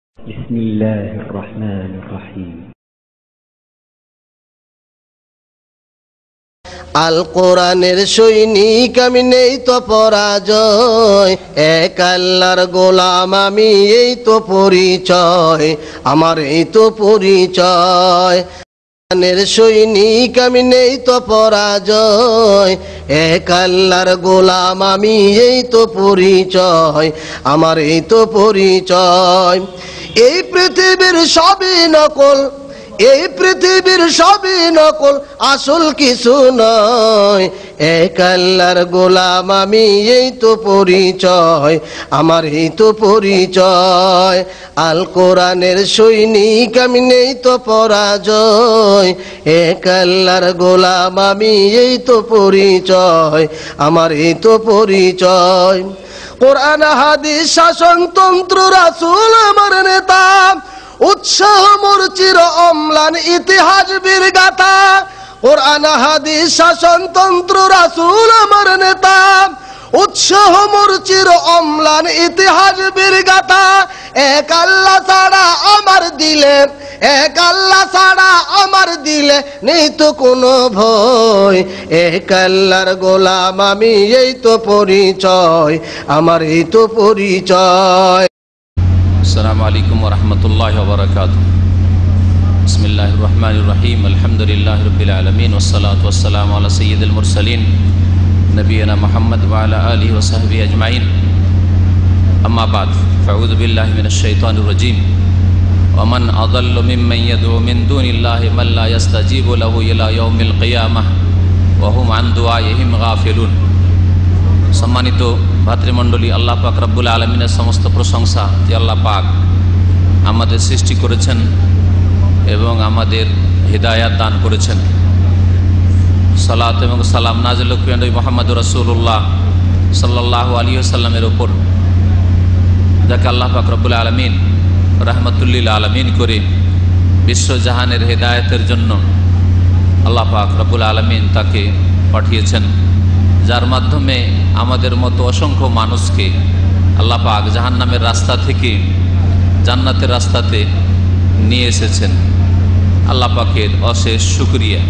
بسم الله الرحمن الرحيم আল কোরআনের সৈনিক আমি, নেই তো পরাজয়, এক আল্লাহর গোলাম আমি, এই তো পরিচয় আমার, এই তো পরিচয়। কোরআনের সৈনিক আমি, নেই তো পরাজয়, এক আল্লাহর গোলাম আমি, এই তো পরিচয় আমার, এই তো পরিচয়। এই পৃথিবীর সবই নকল, এই পৃথিবীর সবই নকল, আসল কিছু নয়, এক আল্লাহর গোলাম আমি, এই তো পরিচয় আমার, এই তো পরিচয়। আল কোরআনের সৈনিক আমি, নেই তো পরাজয়, এক আল্লাহর গোলাম আমি, এই তো পরিচয় আমার, এই তো পরিচয়। কোরআন হাদিস শাসনতন্ত্র রাসূল আমার নেতা, উৎসাহ মোর চির অম্লান ইতিহাস বীর গাথা। কোরআন হাদিস শাসনতন্ত্র রাসূল আমার নেতা, উৎসাহ মোর চির অম্লান ইতিহাস বীর গাথা। এক আল্লাহ ছাড়া আমার দিলে, এক আল্লাহ ছাড়া আমার দিলে নেই তো কোনো ভয়, এক আল্লাহর গোলাম আমি, এই তো পরিচয় আমার, এই তো পরিচয়। আসসালামু আলাইকুম ওয়া রাহমাতুল্লাহি ওয়া বারাকাতুহু। বিসমিল্লাহির রহমানির রহিম। আলহামদুলিল্লাহি রাব্বিল আলামিন ওয়াস সালাতু ওয়াস সালামু আলা সাইয়্যিদিল মুরসালিন নবিয়িনা মুহাম্মদ ওয়া আলা আলিহি ওয়া সাহবিহি আজমাইন। আম্মা বাদ, ফাউযু বিল্লাহি মিনাশ শাইতানির রাজীম। ওয়া মান আযাল্লু মিম্মান ইয়াদউ মিন দুনিল্লাহি মান লা ইস্তাজীবু লাহু ইলা ইয়াউমিল কিয়ামাহ ওয়া হুম আন দুআইহিম গাফিলুন। সম্মানিত ভাতৃমণ্ডলী, আল্লাহ পাক রব্বুল আলমিনের সমস্ত প্রশংসা যে আল্লাহ পাক আমাদের সৃষ্টি করেছেন এবং আমাদের হিদায়াত দান করেছেন। সালাত এবং সালাম নাজিল নবী মুহাম্মদ রাসূলুল্লাহ সাল্লাল্লাহু আলাইহি ওয়াসাল্লামের ওপর, যাকে আল্লাহ পাক রব্বুল আলমিন রাহমাতুল্লিল আলমিন করে বিশ্বজাহানের হিদায়াতের জন্য আল্লাহ পাক রব্বুল আলমিন তাকে পাঠিয়েছেন, যার মাধ্যমে আমাদের মতো অসংখ্য মানুষকে আল্লাহ পাক জাহান্নামের রাস্তা থেকে জান্নাতের রাস্তাতে নিয়ে এসেছেন। আল্লাহ পাকের অশেষ শুকরিয়া।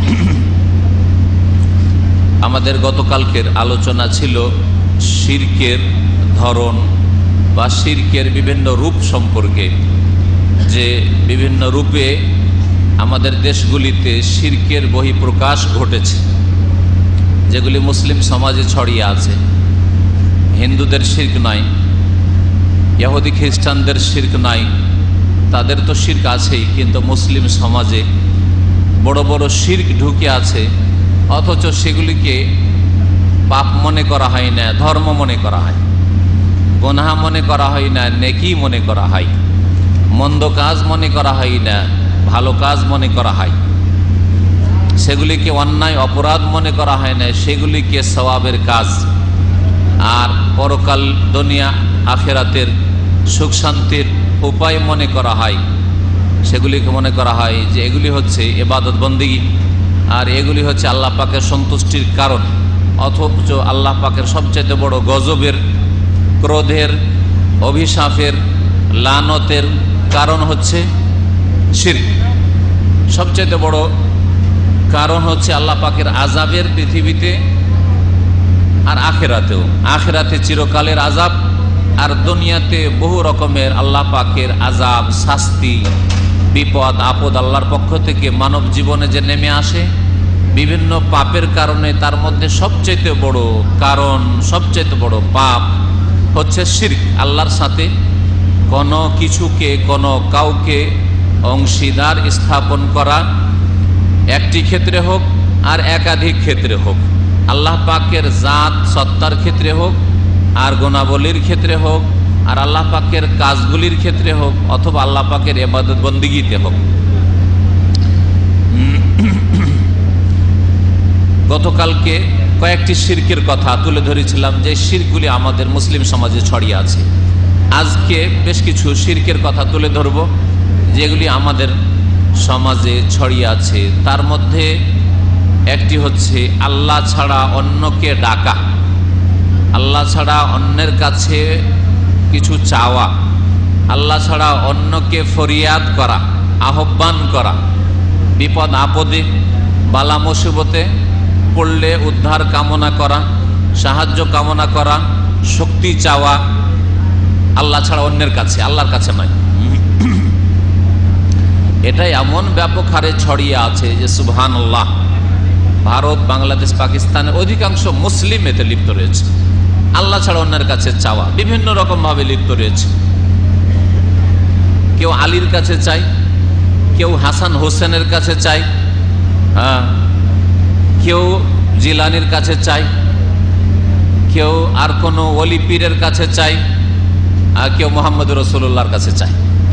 আমাদের গতকালকের আলোচনা ছিল শিরকের ধরন বা শিরকের বিভিন্ন রূপ সম্পর্কে, যে বিভিন্ন রূপে আমাদের দেশগুলিতে শিরকের বহিঃপ্রকাশ ঘটেছে, যেগুলি মুসলিম সমাজে ছড়িয়ে আছে। হিন্দুদের শিরক নাই, ইহুদি খ্রিস্টানদের শিরক নাই, তাদের তো শিরক আছেই, কিন্তু মুসলিম সমাজে বড় বড় শিরক ঢুকে আছে, অথচ সেগুলিকে পাপ মনে করা হয় না, ধর্ম মনে করা হয়, গুনাহ মনে করা হয় না, নেকি মনে করা হয়, মন্দ কাজ মনে করা হয় না, ভালো কাজ মনে করা হয়, সেগুলিকে অন্যায় অপরাধ মনে করা হয় না, সেগুলিকে সওয়াবের কাজ আর পরকাল দুনিয়া আখেরাতের সুখ শান্তির উপায় মনে করা হয়। সেগুলিকে মনে করা হয় যে এগুলি হচ্ছে ইবাদত বন্দেগী, আর এগুলি হচ্ছে আল্লাহ পাকের সন্তুষ্টির কারণ। অথচ আল্লাহ পাকের সবচেয়ে বড় গজবের, ক্রোধের, অভিশাপের, লানতের কারণ হচ্ছে শিরক। সবচেয়ে বড় কারণ হচ্ছে আল্লাহ পাকের আযাবের পৃথিবীতে আর আখেরাতেও। আখেরাতে চিরকালের আযাব, আর দুনিয়াতে বহু রকমের আল্লাহ পাকের আযাব, শাস্তি, বিপদ আপদ আল্লাহর পক্ষ থেকে মানব জীবনে যে নেমে আসে বিভিন্ন পাপের কারণে। তার মধ্যে সবচেয়ে বড় কারণ, সবচেয়ে বড় পাপ হচ্ছে শিরক। আল্লাহর সাথে কোনো কিছুকে, কোনো কাউকে অংশীদার স্থাপন করা, একটি ক্ষেত্রে হোক আর একাধিক ক্ষেত্রে হোক, আল্লাহ পাকের জাত সত্তার ক্ষেত্রে হোক আর গুণাবলীর ক্ষেত্রে হোক, আর আল্লাহ পাকের কাজগুলির ক্ষেত্রে হোক, অথবা আল্লাহ পাকের ইবাদত বন্দেগীতে হোক। গতকালকে কয়েকটি শিরকের কথা তুলে ধরেছিলাম, যে শিরকগুলি আমাদের মুসলিম সমাজে ছড়িয়ে আছে। আজকে বেশ কিছু শিরকের কথা তুলে ধরব যেগুলি আমাদের সমাজে ছড়িয়ে আছে। তার মধ্যে একটি হচ্ছে আল্লাহ ছাড়া অন্যকে ডাকা, আল্লাহ ছাড়া অন্যের কাছে কিছু চাওয়া, আল্লাহ ছাড়া অন্যকে ফরিয়াদ করা, আহ্বান করা, বিপদ আপদে বালা মুসিবতে পড়লে উদ্ধার কামনা করা, সাহায্য কামনা করা, শক্তি চাওয়া আল্লাহ ছাড়া অন্যের কাছে, আল্লাহর কাছে নয়। এটাই এমন ব্যাপক হারে ছড়িয়ে আছে যে সুবহানাল্লাহ, ভারত, বাংলাদেশ, পাকিস্তানের অধিকাংশ মুসলিম এতে লিপ্ত রয়েছে। আল্লাহ ছাড়া অন্যের কাছে চাওয়া বিভিন্ন রকম ভাবে লিপ্ত রয়েছে। কেউ আলীর কাছে চায়, কেউ হাসান হোসেনের কাছে চায়, হ্যাঁ, কেউ জিলানির কাছে চায়, কেউ আর কোনো ওলি পীরের কাছে চায়, আর কেউ মুহাম্মদ রাসূলুল্লাহর কাছে চায়।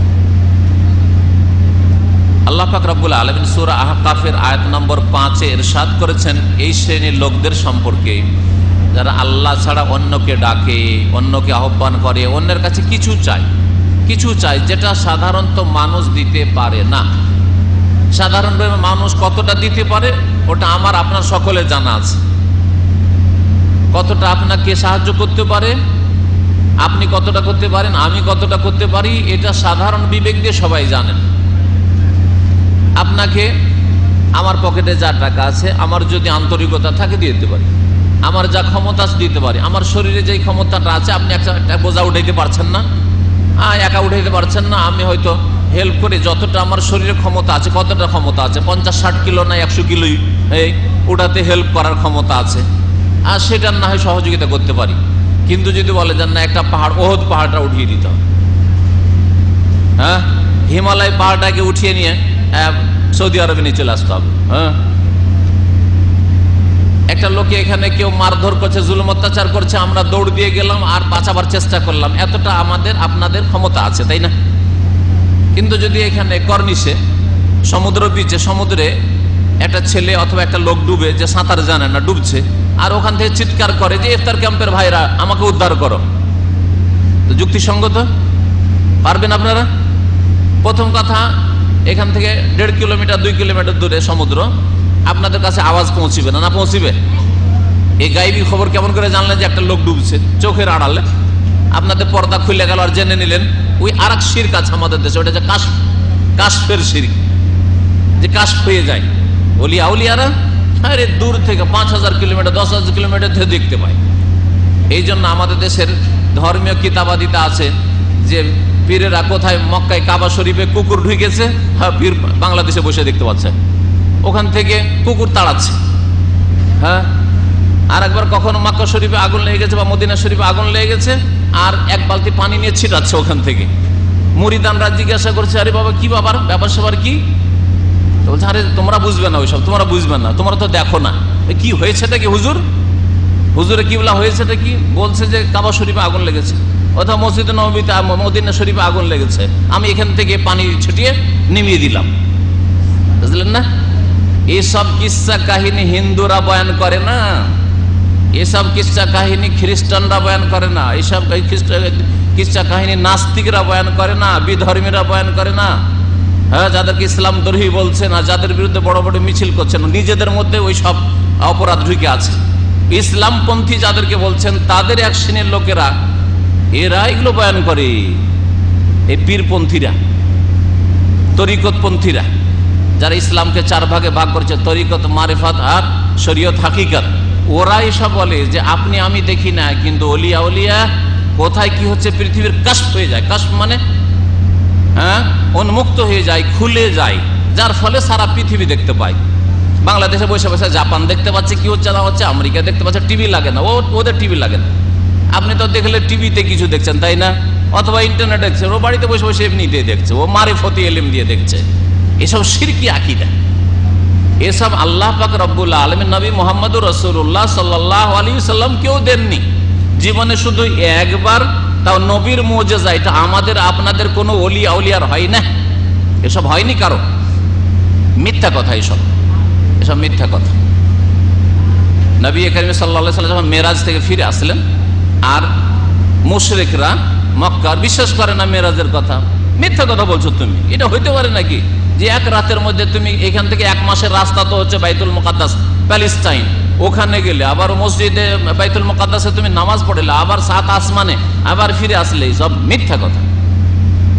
আল্লাহ পাক রব্বুল আলামিন সূরা আহকাফের আয়াত নম্বর 5-এ ইরশাদ করেছেন এই শ্রেণীর লোকদের সম্পর্কে, যারা আল্লাহ ছাড়া অন্যকে ডাকে, অন্যকে আহ্বান করে, অন্যের কাছে কিছু চায়, কিছু চায় যেটা সাধারণত মানুষ দিতে পারে না। সাধারণভাবে মানুষ কতটা দিতে পারে ওটা আমার আপনার সকলের জানা আছে। কতটা আপনাকে সাহায্য করতে পারে, আপনি কতটা করতে পারেন, আমি কতটা করতে পারি, এটা সাধারণ বিবেক দিয়ে সবাই জানেন। আপনাকে আমার পকেটে যা টাকা আছে, আমার যদি আন্তরিকতা থাকে দিয়ে দিতে পারি, আমার যা ক্ষমতা আছে দিতে পারি। আমার শরীরে যেই ক্ষমতাটা আছে, আপনি একটা বোঝা উঠাইতে পারছেন না, একা উঠাইতে পারছেন না, আমি হয়তো হেল্প করে যতটা আমার শরীরে ক্ষমতা আছে, কতটা ক্ষমতা আছে, 50-60 কিলো না 100 কিলোই এই ওটাতে হেল্প করার ক্ষমতা আছে, আর সেটার না হয় সহযোগিতা করতে পারি। কিন্তু যদি বলে যান না একটা পাহাড়, ওহদ পাহাড়টা উঠিয়ে দিতে হবে, হ্যাঁ, হিমালয় পাহাড়টাকে উঠিয়ে নিয়ে সৌদি আরবে নিয়ে চলে আসতে হবে, হ্যাঁ, একটা লোকে এখানে কেউ মারধর করছে, জুলুম অত্যাচার করছে, আমরা দৌড় দিয়ে গেলাম আর বাঁচাবার চেষ্টা করলাম, এতটা আমাদের আপনাদের ক্ষমতা আছে, তাই না? কিন্তু যদি এখানে কর্নিশে সমুদ্র বিচে, সমুদ্রে একটা ছেলে অথবা একটা লোক ডুবে, যে সাঁতার জানে না, ডুবছে, আর ওখান থেকে চিৎকার করে যে ইফতার ক্যাম্পের ভাইরা আমাকে উদ্ধার করো, তো যুক্তিসঙ্গত পারবেন আপনারা? প্রথম কথা, এখান থেকে 1.5 কিলোমিটার 2 কিলোমিটার দূরে সমুদ্র, আপনাদের কাছে আওয়াজ পৌঁছিবে না, না পৌঁছিবে? এই গায়েবী খবর কেমন করে জানলেন যে একটা লোক ডুবছে? চোখের আড়ালে আপনাদের পর্দা খুলে গেল আর জেনে নিলেন। ওই আর এক শিরক আছে আমাদের দেশে, ওটা যে কাশফের শিরক, যে কাশফ হয়ে যায়। আউলিয়ারা আরে দূর থেকে 5000 কিলোমিটার 10,000 কিলোমিটার ধরে দেখতে পায়। এই জন্য আমাদের দেশের ধর্মীয় কিতাবাদিতে আছে যে পীরেরা কোথায় মক্কায় কাবা শরীফে কুকুর ঢুকেছে, হ্যাঁ, পীর বাংলাদেশে বসে দেখতে পাচ্ছে, ওখান থেকে কুকুর তাড়াচ্ছে, হ্যাঁ। আর একবার কখনো মক্কা শরীফে আগুন লেগে গেছে বা মদিনা শরীফে আগুন লেগে গেছে, আর এক বালতি পানি নিয়ে ছিটাচ্ছে ওখান থেকে। মুরিদানরা জিজ্ঞাসা করছে, আরে বাবা কি ব্যাপার, ব্যাপার স্যাপার কি? তো বলছে, আরে তোমরা বুঝবে না ওইসব, তোমরা বুঝবে না, তোমরা তো দেখো না কি হয়েছেটা কি হুজুর, হুজুরে কিবলা হয়েছেটা কি? বলছে যে কাবা শরীফে আগুন লেগেছে, অথবা মসজিদে নববীতে, মদিনা শরীফে আগুন লেগেছে, আমি এখান থেকে পানি ছিটিয়ে নিমিয়ে দিলাম। বুঝলেন না? এসব কিস্সা কাহিনী হিন্দুরা বয়ান করে না, এসব কিস্সা কাহিনী খ্রিস্টানরা বয়ান করে না, এসব কিস্সা কাহিনী নাস্তিকরা বয়ান করে না, বিধর্মীরা বয়ান করে না, হ্যাঁ, যাদেরকে ইসলাম দ্রোহী বলছেন আর যাদের বিরুদ্ধে বড় বড় মিছিল করছেন, নিজেদের মধ্যে ওই সব অপরাধ ঢুকে আছে। ইসলামপন্থী যাদেরকে বলছেন তাদের এক শ্রেণীর লোকেরা, এরা এগুলো বয়ান করে। এই পীরপন্থীরা, তরিকতপন্থীরা, যারা ইসলামকে 4 ভাগে ভাগ করেছে, তরিকত, মারিফাত আর শরীয়ত হাকিকত, ওরা এসব বলে যে আপনি আমি দেখি না, কিন্তু ওলিয়া উলিয়া কোথায় কি হচ্ছে পৃথিবীর কাশফ হয়ে যায়। কাশফ মানে হ্যাঁ, উন্মুক্ত হয়ে যায়, খুলে যায়, যার ফলে সারা পৃথিবী দেখতে পায়। বাংলাদেশে বসে বসে জাপান দেখতে পাচ্ছে কি হচ্ছে না হচ্ছে, আমেরিকা দেখতে পাচ্ছে, টিভি লাগে না, ওদের টিভি লাগে না। আপনি তো দেখলে টিভিতে কিছু দেখছেন, তাই না? অথবা ইন্টারনেট দেখছেন, ও বাড়িতে বসে বসে এমনিতে দেখছে, ও মারিফতি ইলম দিয়ে দেখছে। এসব শিরকি আকীদা, এসব আল্লাহ পাক রব্বুল আলামিন নবী মুহাম্মদুর রাসূলুল্লাহ সাল্লাল্লাহু আলাইহি ওয়াসাল্লাম কেউ দেননি। জীবনে শুধু একবার, তাও নবীর মুজিজা, এটা আমাদের আপনাদের কোনো ওলি আউলিয়ার হয় না, এসব হয়নি কারো। মিথ্যা কথা, এসব মিথ্যা কথা। নবী কারীম সাল্লাল্লাহু আলাইহি ওয়াসাল্লাম যখন মেরাজ থেকে ফিরে আসলেন, আর মুশরিকরা মক্কার বিশ্বাস করে না মেরাজের কথা। মিথ্যা কথা বলছো তুমি, এটা হইতে পারে নাকি যে এক রাতের মধ্যে তুমি এখান থেকে 1 মাসের রাস্তা তো হচ্ছে বাইতুল মুকাদ্দাস প্যালেস্টাইন, ওখানে গেলে আবার মসজিদে বাইতুল মুকাদ্দাসে তুমি নামাজ পড়লে, আবার 7 আসমানে আবার ফিরে আসলে, সব মিথ্যা কথা।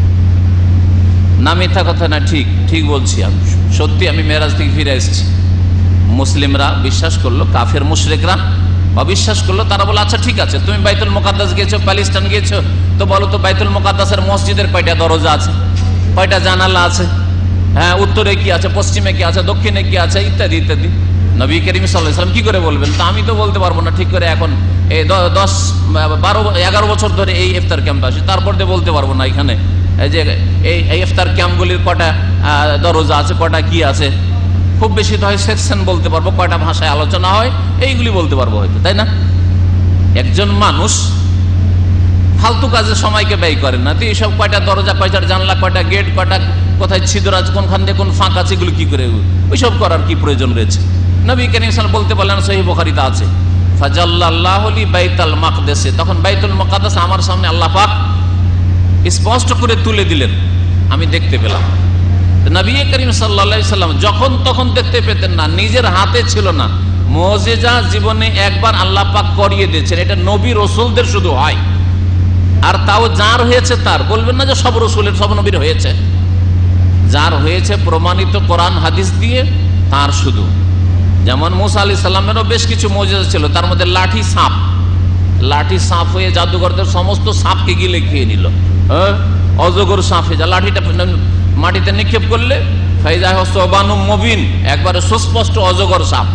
না মিথ্যা কথা না, ঠিক ঠিক বলছি আমি, সত্যি আমি মেরাজ থেকে ফিরে এসেছি। মুসলিমরা বিশ্বাস করলো, কাফের মুশরিকরা অবিশ্বাস করলো। তারা বলে আচ্ছা ঠিক আছে, তুমি বাইতুল মুকাদ্দাস গিয়েছো, প্যালেস্টাইন গিয়েছো, তো বলো তো বাইতুল মুকাদ্দাসের মসজিদের কয়টা দরজা আছে, কয়টা জানালা আছে, হ্যাঁ উত্তরে কি আছে, পশ্চিমে কি আছে, দক্ষিণে কি আছে, ইত্যাদি ইত্যাদি। নবী করিম সাল্লাল্লাহু আলাইহি ওয়াসাল্লাম কি করে বলবেন? তা আমি তো বলতে পারবো না ঠিক করে, এখন এই 10, 12, 11 বছর ধরে এই ইফতার ক্যাম্পে আসি, তারপর দিয়ে বলতে পারবো না এখানে এই যে এই ইফতার ক্যাম্পগুলির কটা দরজা আছে, কটা কি আছে। খুব বেশি তো হয় সেকশন বলতে পারবো, কয়টা ভাষায় আলোচনা হয় এইগুলি বলতে পারবো হয়তো, তাই না? একজন মানুষ ফালতু কাজে সময়কে ব্যয় করেন না, তো এইসব কয়টা দরজা, কয়টা জানলা, কয়টা গেট, কয়টা কোথায় ছিদ্র আছে, কোনখান দিয়ে কোন ফাঁক আছে, এগুলো কি করে, ওইসব করার কি প্রয়োজন রয়েছে? নবী করিম সাল্লাল্লাহু আলাইহি ওয়াসাল্লাম বলতে পারলেন, সহিহ বুখারীতে আছে, ফাজাল্লাল্লাহু লি বাইতুল মাকদাসে, তখন বাইতুল মুকাদ্দাস আমার সামনে আল্লাহ পাক স্পষ্ট করে তুলে দিলেন, আমি দেখতে পেলাম। নবী করিম সাল্লাল্লাহু আলাইহি ওয়াসাল্লাম যখন তখন দেখতে পেতেন না, নিজের হাতে ছিল না, মুজিজা জীবনে একবার আল্লাহ পাক করিয়ে দিয়েছেন। এটা নবী রাসূলদের শুধু হয়, আর তাও যার হয়েছে তার, বলবেন না যে সব রাসূলের সব নবীর হয়েছে, যার হয়েছে প্রমাণিত কোরআন হাদিস দিয়ে তার শুধু। যেমন মুসা আলাইহিস সালামেরও বেশ কিছু মুজিজা ছিল, তার মধ্যে লাঠি সাপ হয়ে জাদুঘরদের সমস্ত সাপকে গিলে খেয়ে নিল। অজগর সাপ হয়ে যা, লাঠিটা মাটিতে নিক্ষেপ করলে ফাইজা হসবানুম মুবিন, একবারে সুস্পষ্ট অজগর সাপ।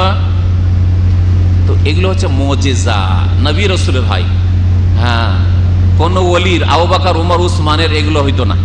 তো এগুলো হচ্ছে মুজিজা, নবী রাসূলের ভাই। হ্যাঁ, কোন ওলির, আবু বকর, উমর, উসমানের এগুলো হইতো না।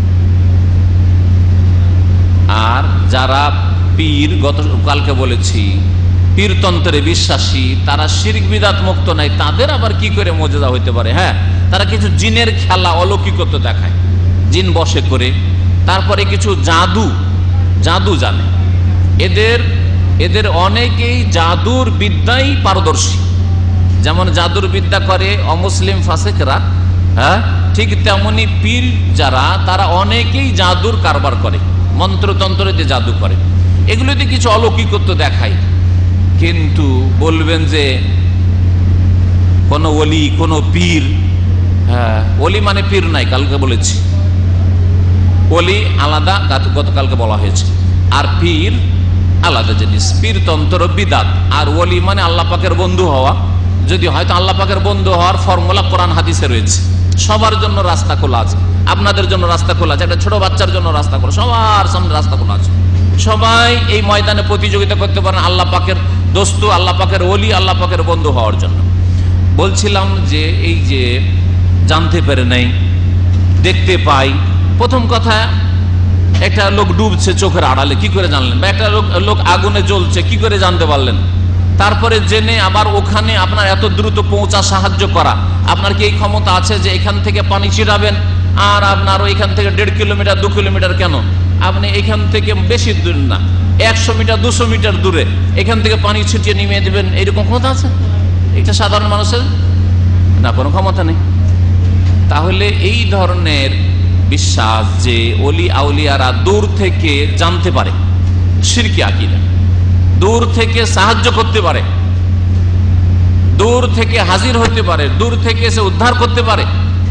আর যারা পীর, গতকালকে বলেছি পীরতন্ত্রে বিশ্বাসী, তারা শিরক বিদআত মুক্ত নাই, তাদের আবার কি করে মুজিজা হইতে পারে? হ্যাঁ, তারা কিছু জিনের খেলা, অলৌকিকত্ব দেখায়, জিন বশে করে, তারপরে কিছু জাদু জানে। এদের অনেকেই জাদুর বিদ্যায় পারদর্শী, যেমন জাদুর বিদ্যা করে অমুসলিম ফাসিকরা, হ্যাঁ ঠিক তেমনি পীর যারা, তারা অনেকেই জাদুর কারবার করে, মন্ত্রতন্ত্রে যে জাদু করে, এগুলোতে কিছু অলৌকিকত্ব দেখায়। কিন্তু বলবেন যে কোন ওলি, কোন পীর, হ্যাঁ ওলি মানে পীর নাই, কালকে বলেছি ওলি আলাদা, গতকালকে বলা হয়েছে, আর পীর আলাদা জিনিস। পীরতন্ত্র বিদআত, আর ওলি মানে আল্লাহ পাকের বন্ধু হওয়া। যদি হয়তো আল্লাহ পাকের বন্ধু হওয়ার ফর্মুলা কোরআন হাদিসে রয়েছে, সবার জন্য রাস্তা খোলা আছে, আপনাদের জন্য রাস্তা খোলা আছে, একটা ছোট বাচ্চার জন্য রাস্তা খোলা, সবার সামনে রাস্তা খোলা আছে, সবাই এই ময়দানে প্রতিযোগিতা করতে পারেন আল্লাহ পাকের দোস্ত, আল্লাহ পাকের ওলি, আল্লাহ পাকের বন্ধু হওয়ার জন্য। বলছিলাম যে এই যে জানতে পারে নাই, দেখতে পাই, প্রথম কথা একটা লোক ডুবছে চোখের আড়ালে, কি করে জানলেন? বা একটা লোক আগুনে জ্বলছে, কি করে জানতে পারলেন? তারপরে জেনে আবার ওখানে আপনার এত দ্রুত পৌঁছা, সাহায্য করা, আপনার কি এই ক্ষমতা আছে যে এখান থেকে পানি ছিটাবেন, আর আপনার ওইখান থেকে 1.5 কিলোমিটার 2 কিলোমিটার কেন, আপনি এখান থেকে বেশি দূর না, 100 মিটার 200 মিটার দূরে এখান থেকে পানি ছিটিয়ে নিয়ে দেবেন, এইরকম ক্ষমতা আছে? এটা সাধারণ মানুষের না, কোনো ক্ষমতা নেই। তাহলে এই ধরনের বিশ্বাস যে ওলি আউলিয়ারা দূর থেকে জানতে পারে, শিরকি আকীদা, দূর থেকে সাহায্য করতে পারে, দূর থেকে হাজির হতে পারে, দূর থেকে এসে উদ্ধার করতে পারে।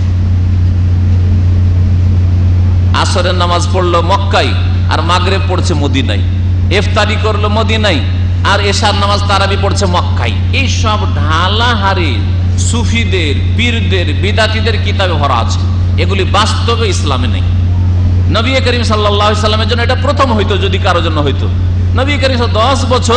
আসরের নামাজ পড়লো মক্কায়, আর মাগরিব পড়ছে মদিনায়, ইফতারি করলো মদিনায়, আর এশার নামাজ তারাবি পড়ছে মক্কায়। এই সব ঢালাহারি সুফিদের, পীরদের, বিদাতীদের কিতাবে ভরা আছে, এগুলি বাস্তবে ইসলামে নেই। নবী করিম সাল্লাল্লাহু আলাইহি সাল্লামের জন্য এটা প্রথম হইতো, যদি কারো জন্য হইতো। নবী করিম 10 বছর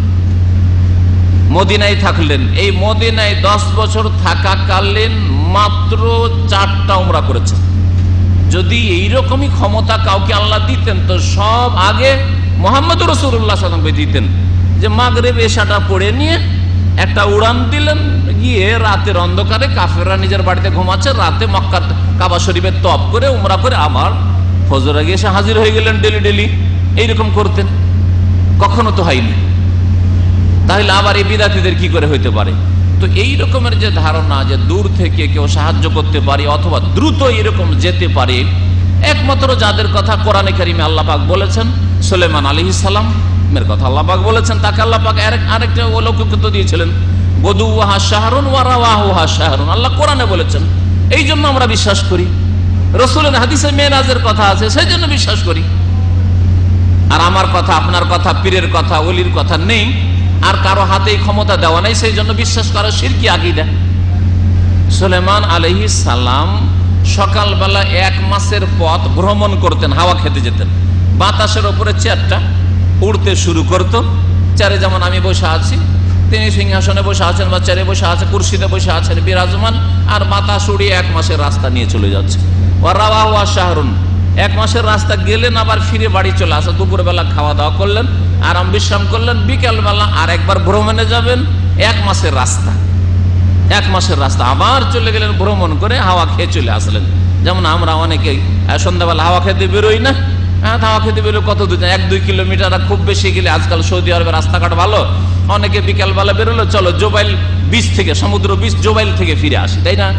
মদিনায় থাকলেন, এই মদিনায় 10 বছর থাকাকালীন মাত্র 4টা উমরা করেছেন। যদি এইরকমই ক্ষমতা কাউকে আল্লাহ দিতেন, তো সব আগে মুহাম্মদ রাসূলুল্লাহ সাল্লাল্লাহু আলাইহি ওয়াসাল্লাম দিতেন, যে মাগরিব এশাটা পড়ে নিয়ে একটা উড়ান দিলেন, গিয়ে রাতের অন্ধকারে কাফেররা নিজের বাড়িতে ঘুমাচ্ছে, রাতে মক্কার কাবা শরীফের তওয়াফ করে উমরা করে আবার ফজর আগে এসে হাজির হয়ে গেলেন। ডেলি এইরকম করতেন, কখনো তো হয়নি। তাহলে আবার এই বিদাতীদের কি করে হইতে পারে? তো এই রকমের যে ধারণা যে দূর থেকে কেউ সাহায্য করতে পারে অথবা দ্রুত এরকম যেতে পারে, একমাত্র যাদের কথা কোরআনে কারিমে আল্লাহ পাক বলেছেন, সুলাইমান আলাইহিস সালামের কথা আল্লাহ পাক বলেছেন, তাকে আল্লাহ পাক আরেকটা অলৌকিকত্ব দিয়েছিলেন, গদুওয়াহা শাহরুন ওয়া রাওয়াহুহা শাহরুন, আল্লাহ কোরআনে বলেছেন। এই জন্য আমরা বিশ্বাস করি রসুলের হাদিসে মেরাজের কথা আছে, সেই জন্য বিশ্বাস করি। আর আমার কথা, আপনার কথা, পীরের কথা, ওলির কথা নেই, আর কারো হাতেই ক্ষমতা দেওয়া নাই, সেই জন্য বিশ্বাস করা শিরকি আকীদা। সুলাইমান আলাইহিস সালাম সকালবেলা 1 মাসের পথ ভ্রমণ করতেন, হাওয়া খেতে যেতেন। বাতাসের ওপরে চেয়ারটা উড়তে শুরু করত। চেয়ারে যেমন আমি বসে আছি, তিনি সিংহাসনে বসে আছেন বা চেয়ারে বসে আছে, কুরসিতে বসে আছেন বিরাজমান, আর বাতাস উড়িয়ে 1 মাসের রাস্তা নিয়ে চলে যাচ্ছে। ওয়ারাওয়াহু শাহরুন, 1 মাসের রাস্তা গেলেন, আবার ফিরে বাড়ি চলে আসা। দুপুরবেলা খাওয়া দাওয়া করলেন, আরাম বিশ্রাম করলেন, বিকেলবেলা আর একবার ভ্রমণে যাবেন। 1 মাসের রাস্তা, 1 মাসের রাস্তা, আবার চলে গেলেন ভ্রমণ করে, হাওয়া খেয়ে চলে আসলেন। যেমন আমরা অনেকেই সন্ধ্যাবেলা হাওয়া খেতে বেরোই না, হাওয়া খেতে বেরোয় কত দূর, 1-2 কিলোমিটার, খুব বেশি গেলে, আজকাল সৌদি আরবের রাস্তাঘাট ভালো, অনেকে বিকালবেলা বেরোলো, চলো জোবাইল বিচ থেকে, সমুদ্র বিচ জোবাইল থেকে ফিরে আসি, তাই না?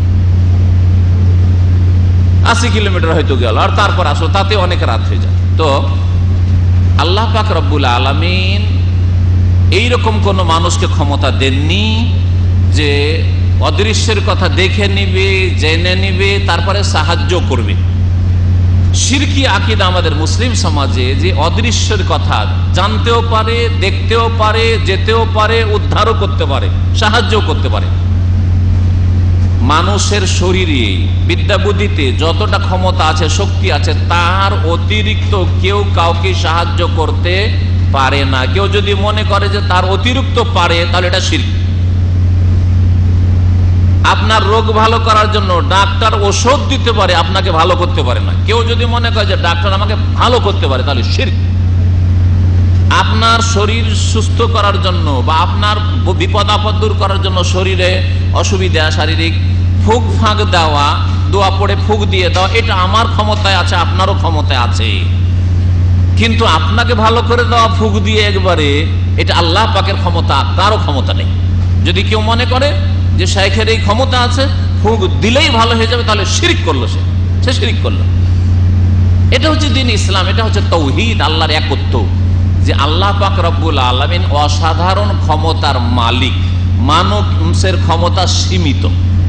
80 কিলোমিটার হয়তো গেল, আর তারপর আসলো, তাতে অনেক রাত হয়ে যায়। তো আল্লাহ পাক রব্বুল আলামিন এইরকম কোন মানুষকে ক্ষমতা দেননি যে অদৃশ্যের কথা দেখে নিবে, জেনে নিবে, তারপরে সাহায্য করবে। শিরকি আকীদা আমাদের মুসলিম সমাজে যে অদৃশ্যের কথা জানতেও পারে, দেখতেও পারে, যেতেও পারে, উদ্ধারও করতে পারে, সাহায্য করতে পারে। মানুষের শরীরে, বিদ্যা বুদ্ধিতে যতটা ক্ষমতা আছে, শক্তি আছে, তার অতিরিক্ত কেউ কাউকে সাহায্য করতে পারে না। কেউ যদি মনে করে যে তার অতিরিক্ত পারে, তাহলে এটা শিরক। আপনার রোগ ভালো করার জন্য ডাক্তার ওষুধ দিতে পারে, আপনাকে ভালো করতে পারে না। কেউ যদি মনে করে যে ডাক্তার আমাকে ভালো করতে পারে, তাহলে শিরক। আপনার শরীর সুস্থ করার জন্য বা আপনার বিপদ আপদ দূর করার জন্য শরীরে অসুবিধা, শারীরিক ফুক ফাঁক দেওয়া, দোয়া পড়ে ফুক দিয়ে দেওয়া, এটা আমার ক্ষমতায় আছে, আপনারও ক্ষমতায় আছে। কিন্তু আপনাকে ভালো করে দেওয়া ফুক দিয়ে একবারে, এটা আল্লাহ পাকের ক্ষমতা, কারো ক্ষমতা নেই। যদি কেউ মনে করে যে শাইখের এই ক্ষমতা আছে, ফুক দিলেই ভালো হয়ে যাবে, তাহলে শিরক করলো, সে শিরক করলো। এটা হচ্ছে দ্বীন ইসলাম, এটা হচ্ছে তাওহীদ, আল্লাহর একত্ব। যে আল্লাহ পাক রব্বুল আলামিন অসাধারণ ক্ষমতার মালিক, মানুষের ক্ষমতা সীমিত।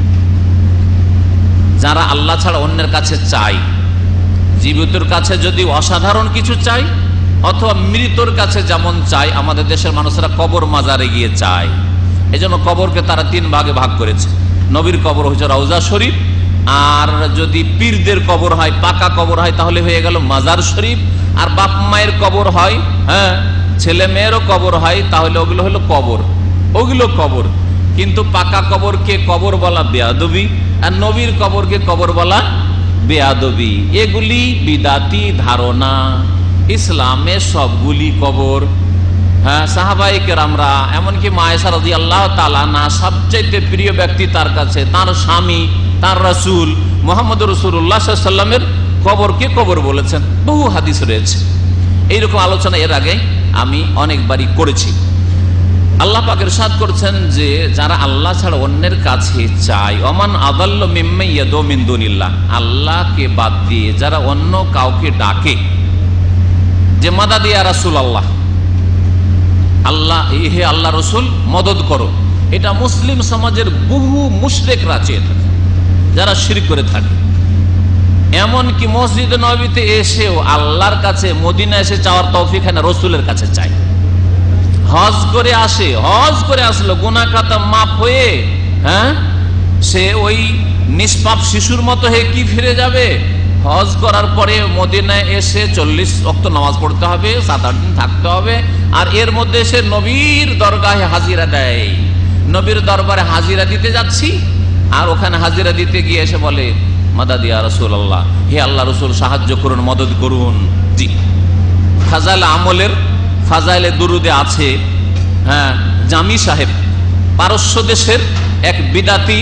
যারা আল্লাহ ছাড়া অন্যের কাছে চাই, জীবিতর কাছে যদি অসাধারণ কিছু চাই, অথবা মৃতর কাছে যেমন চাই, আমাদের দেশের মানুষেরা কবর মাজারে গিয়ে চায়। এই জন্য কবরকে তারা 3 ভাগে ভাগ করেছে। নবীর কবর হচ্ছে রওজা শরীফ, আর যদি পীরদের কবর হয়, পাকা কবর হয়, তাহলে হয়ে গেল মাজার শরীফ। আর বাপ মায়ের কবর হয়, হ্যাঁ, ছেলে মেয়েরও কবর হয়, তাহলে ওগুলো হলো কবর, ওগুলো কবর। কিন্তু পাকা কবরকে কবর বলা বেয়াদবি, আর নবীর কবরকে কবর বলা বেয়াদবি। এগুলি বিদাতি ধারণা। ইসলামে সবগুলি কবর। হ্যাঁ, সাহাবায়ে কেরামরা, এমনকি মা আয়েশা রাদিয়াল্লাহু তাআলা আনহা, সবচেয়ে প্রিয় ব্যক্তি তার কাছে, তার স্বামী, তার রাসূল মুহাম্মদ রাসূলুল্লাহ সাল্লাল্লাহু আলাইহি ওয়াসাল্লামের কবরকে কবর বলেছেন। বহু হাদিস রয়েছে। এইরকম আলোচনা এর আগে আমি অনেকবারই করেছি। আল্লাহ পাক ইরশাদ করছেন যে যারা আল্লাহ ছাড়া অন্যের কাছে চায়, ওমান আযাল্লু মিম্মান ইয়াদউ মিন দুনিল্লাহ, আল্লাহকে বাদ দিয়ে যারা অন্য কাউকে ডাকে, যে মাদাদ ইয়া রাসূলুল্লাহ, আল্লাহ, হে আল্লাহ রসুল মদদ করো। এটা মুসলিম সমাজের বহু মুশরিকরা চেয়ে থাকে, যারা শিরক করে থাকে। এমনকি মসজিদ নববীতে এসেও আল্লাহর কাছে, মদিনা এসে চাওয়ার তৌফিক হয় না, রসুলের কাছে চাই। হজ করে আসে, হজ করে আসলো, গুনাহ খাতা মাফ হয়ে, হ্যাঁ, সে ওই নিষ্পাপ শিশুর মতো হয়ে কি ফিরে যাবে? হজ করার পরে মদিনায় এসে 40 ওয়াক্ত নামাজ পড়তে হবে, 7-8 দিন থাকতে হবে, আর এর মধ্যে সে নবীর দরগাহে হাজিরা দেয়। নবীর দরবারে হাজিরা দিতে যাচ্ছি, আর ওখানে হাজিরা দিতে গিয়ে এসে বলে মাদাদ ইয়া রাসূলুল্লাহ, হে আল্লাহ রসুল সাহায্য করুন, মদদ করুন। জি, ফাজাইল আমলের, ফাজাইলে দুরুদে আছে, হ্যাঁ, জামি সাহেব, পারস্য দেশের এক বিদাতি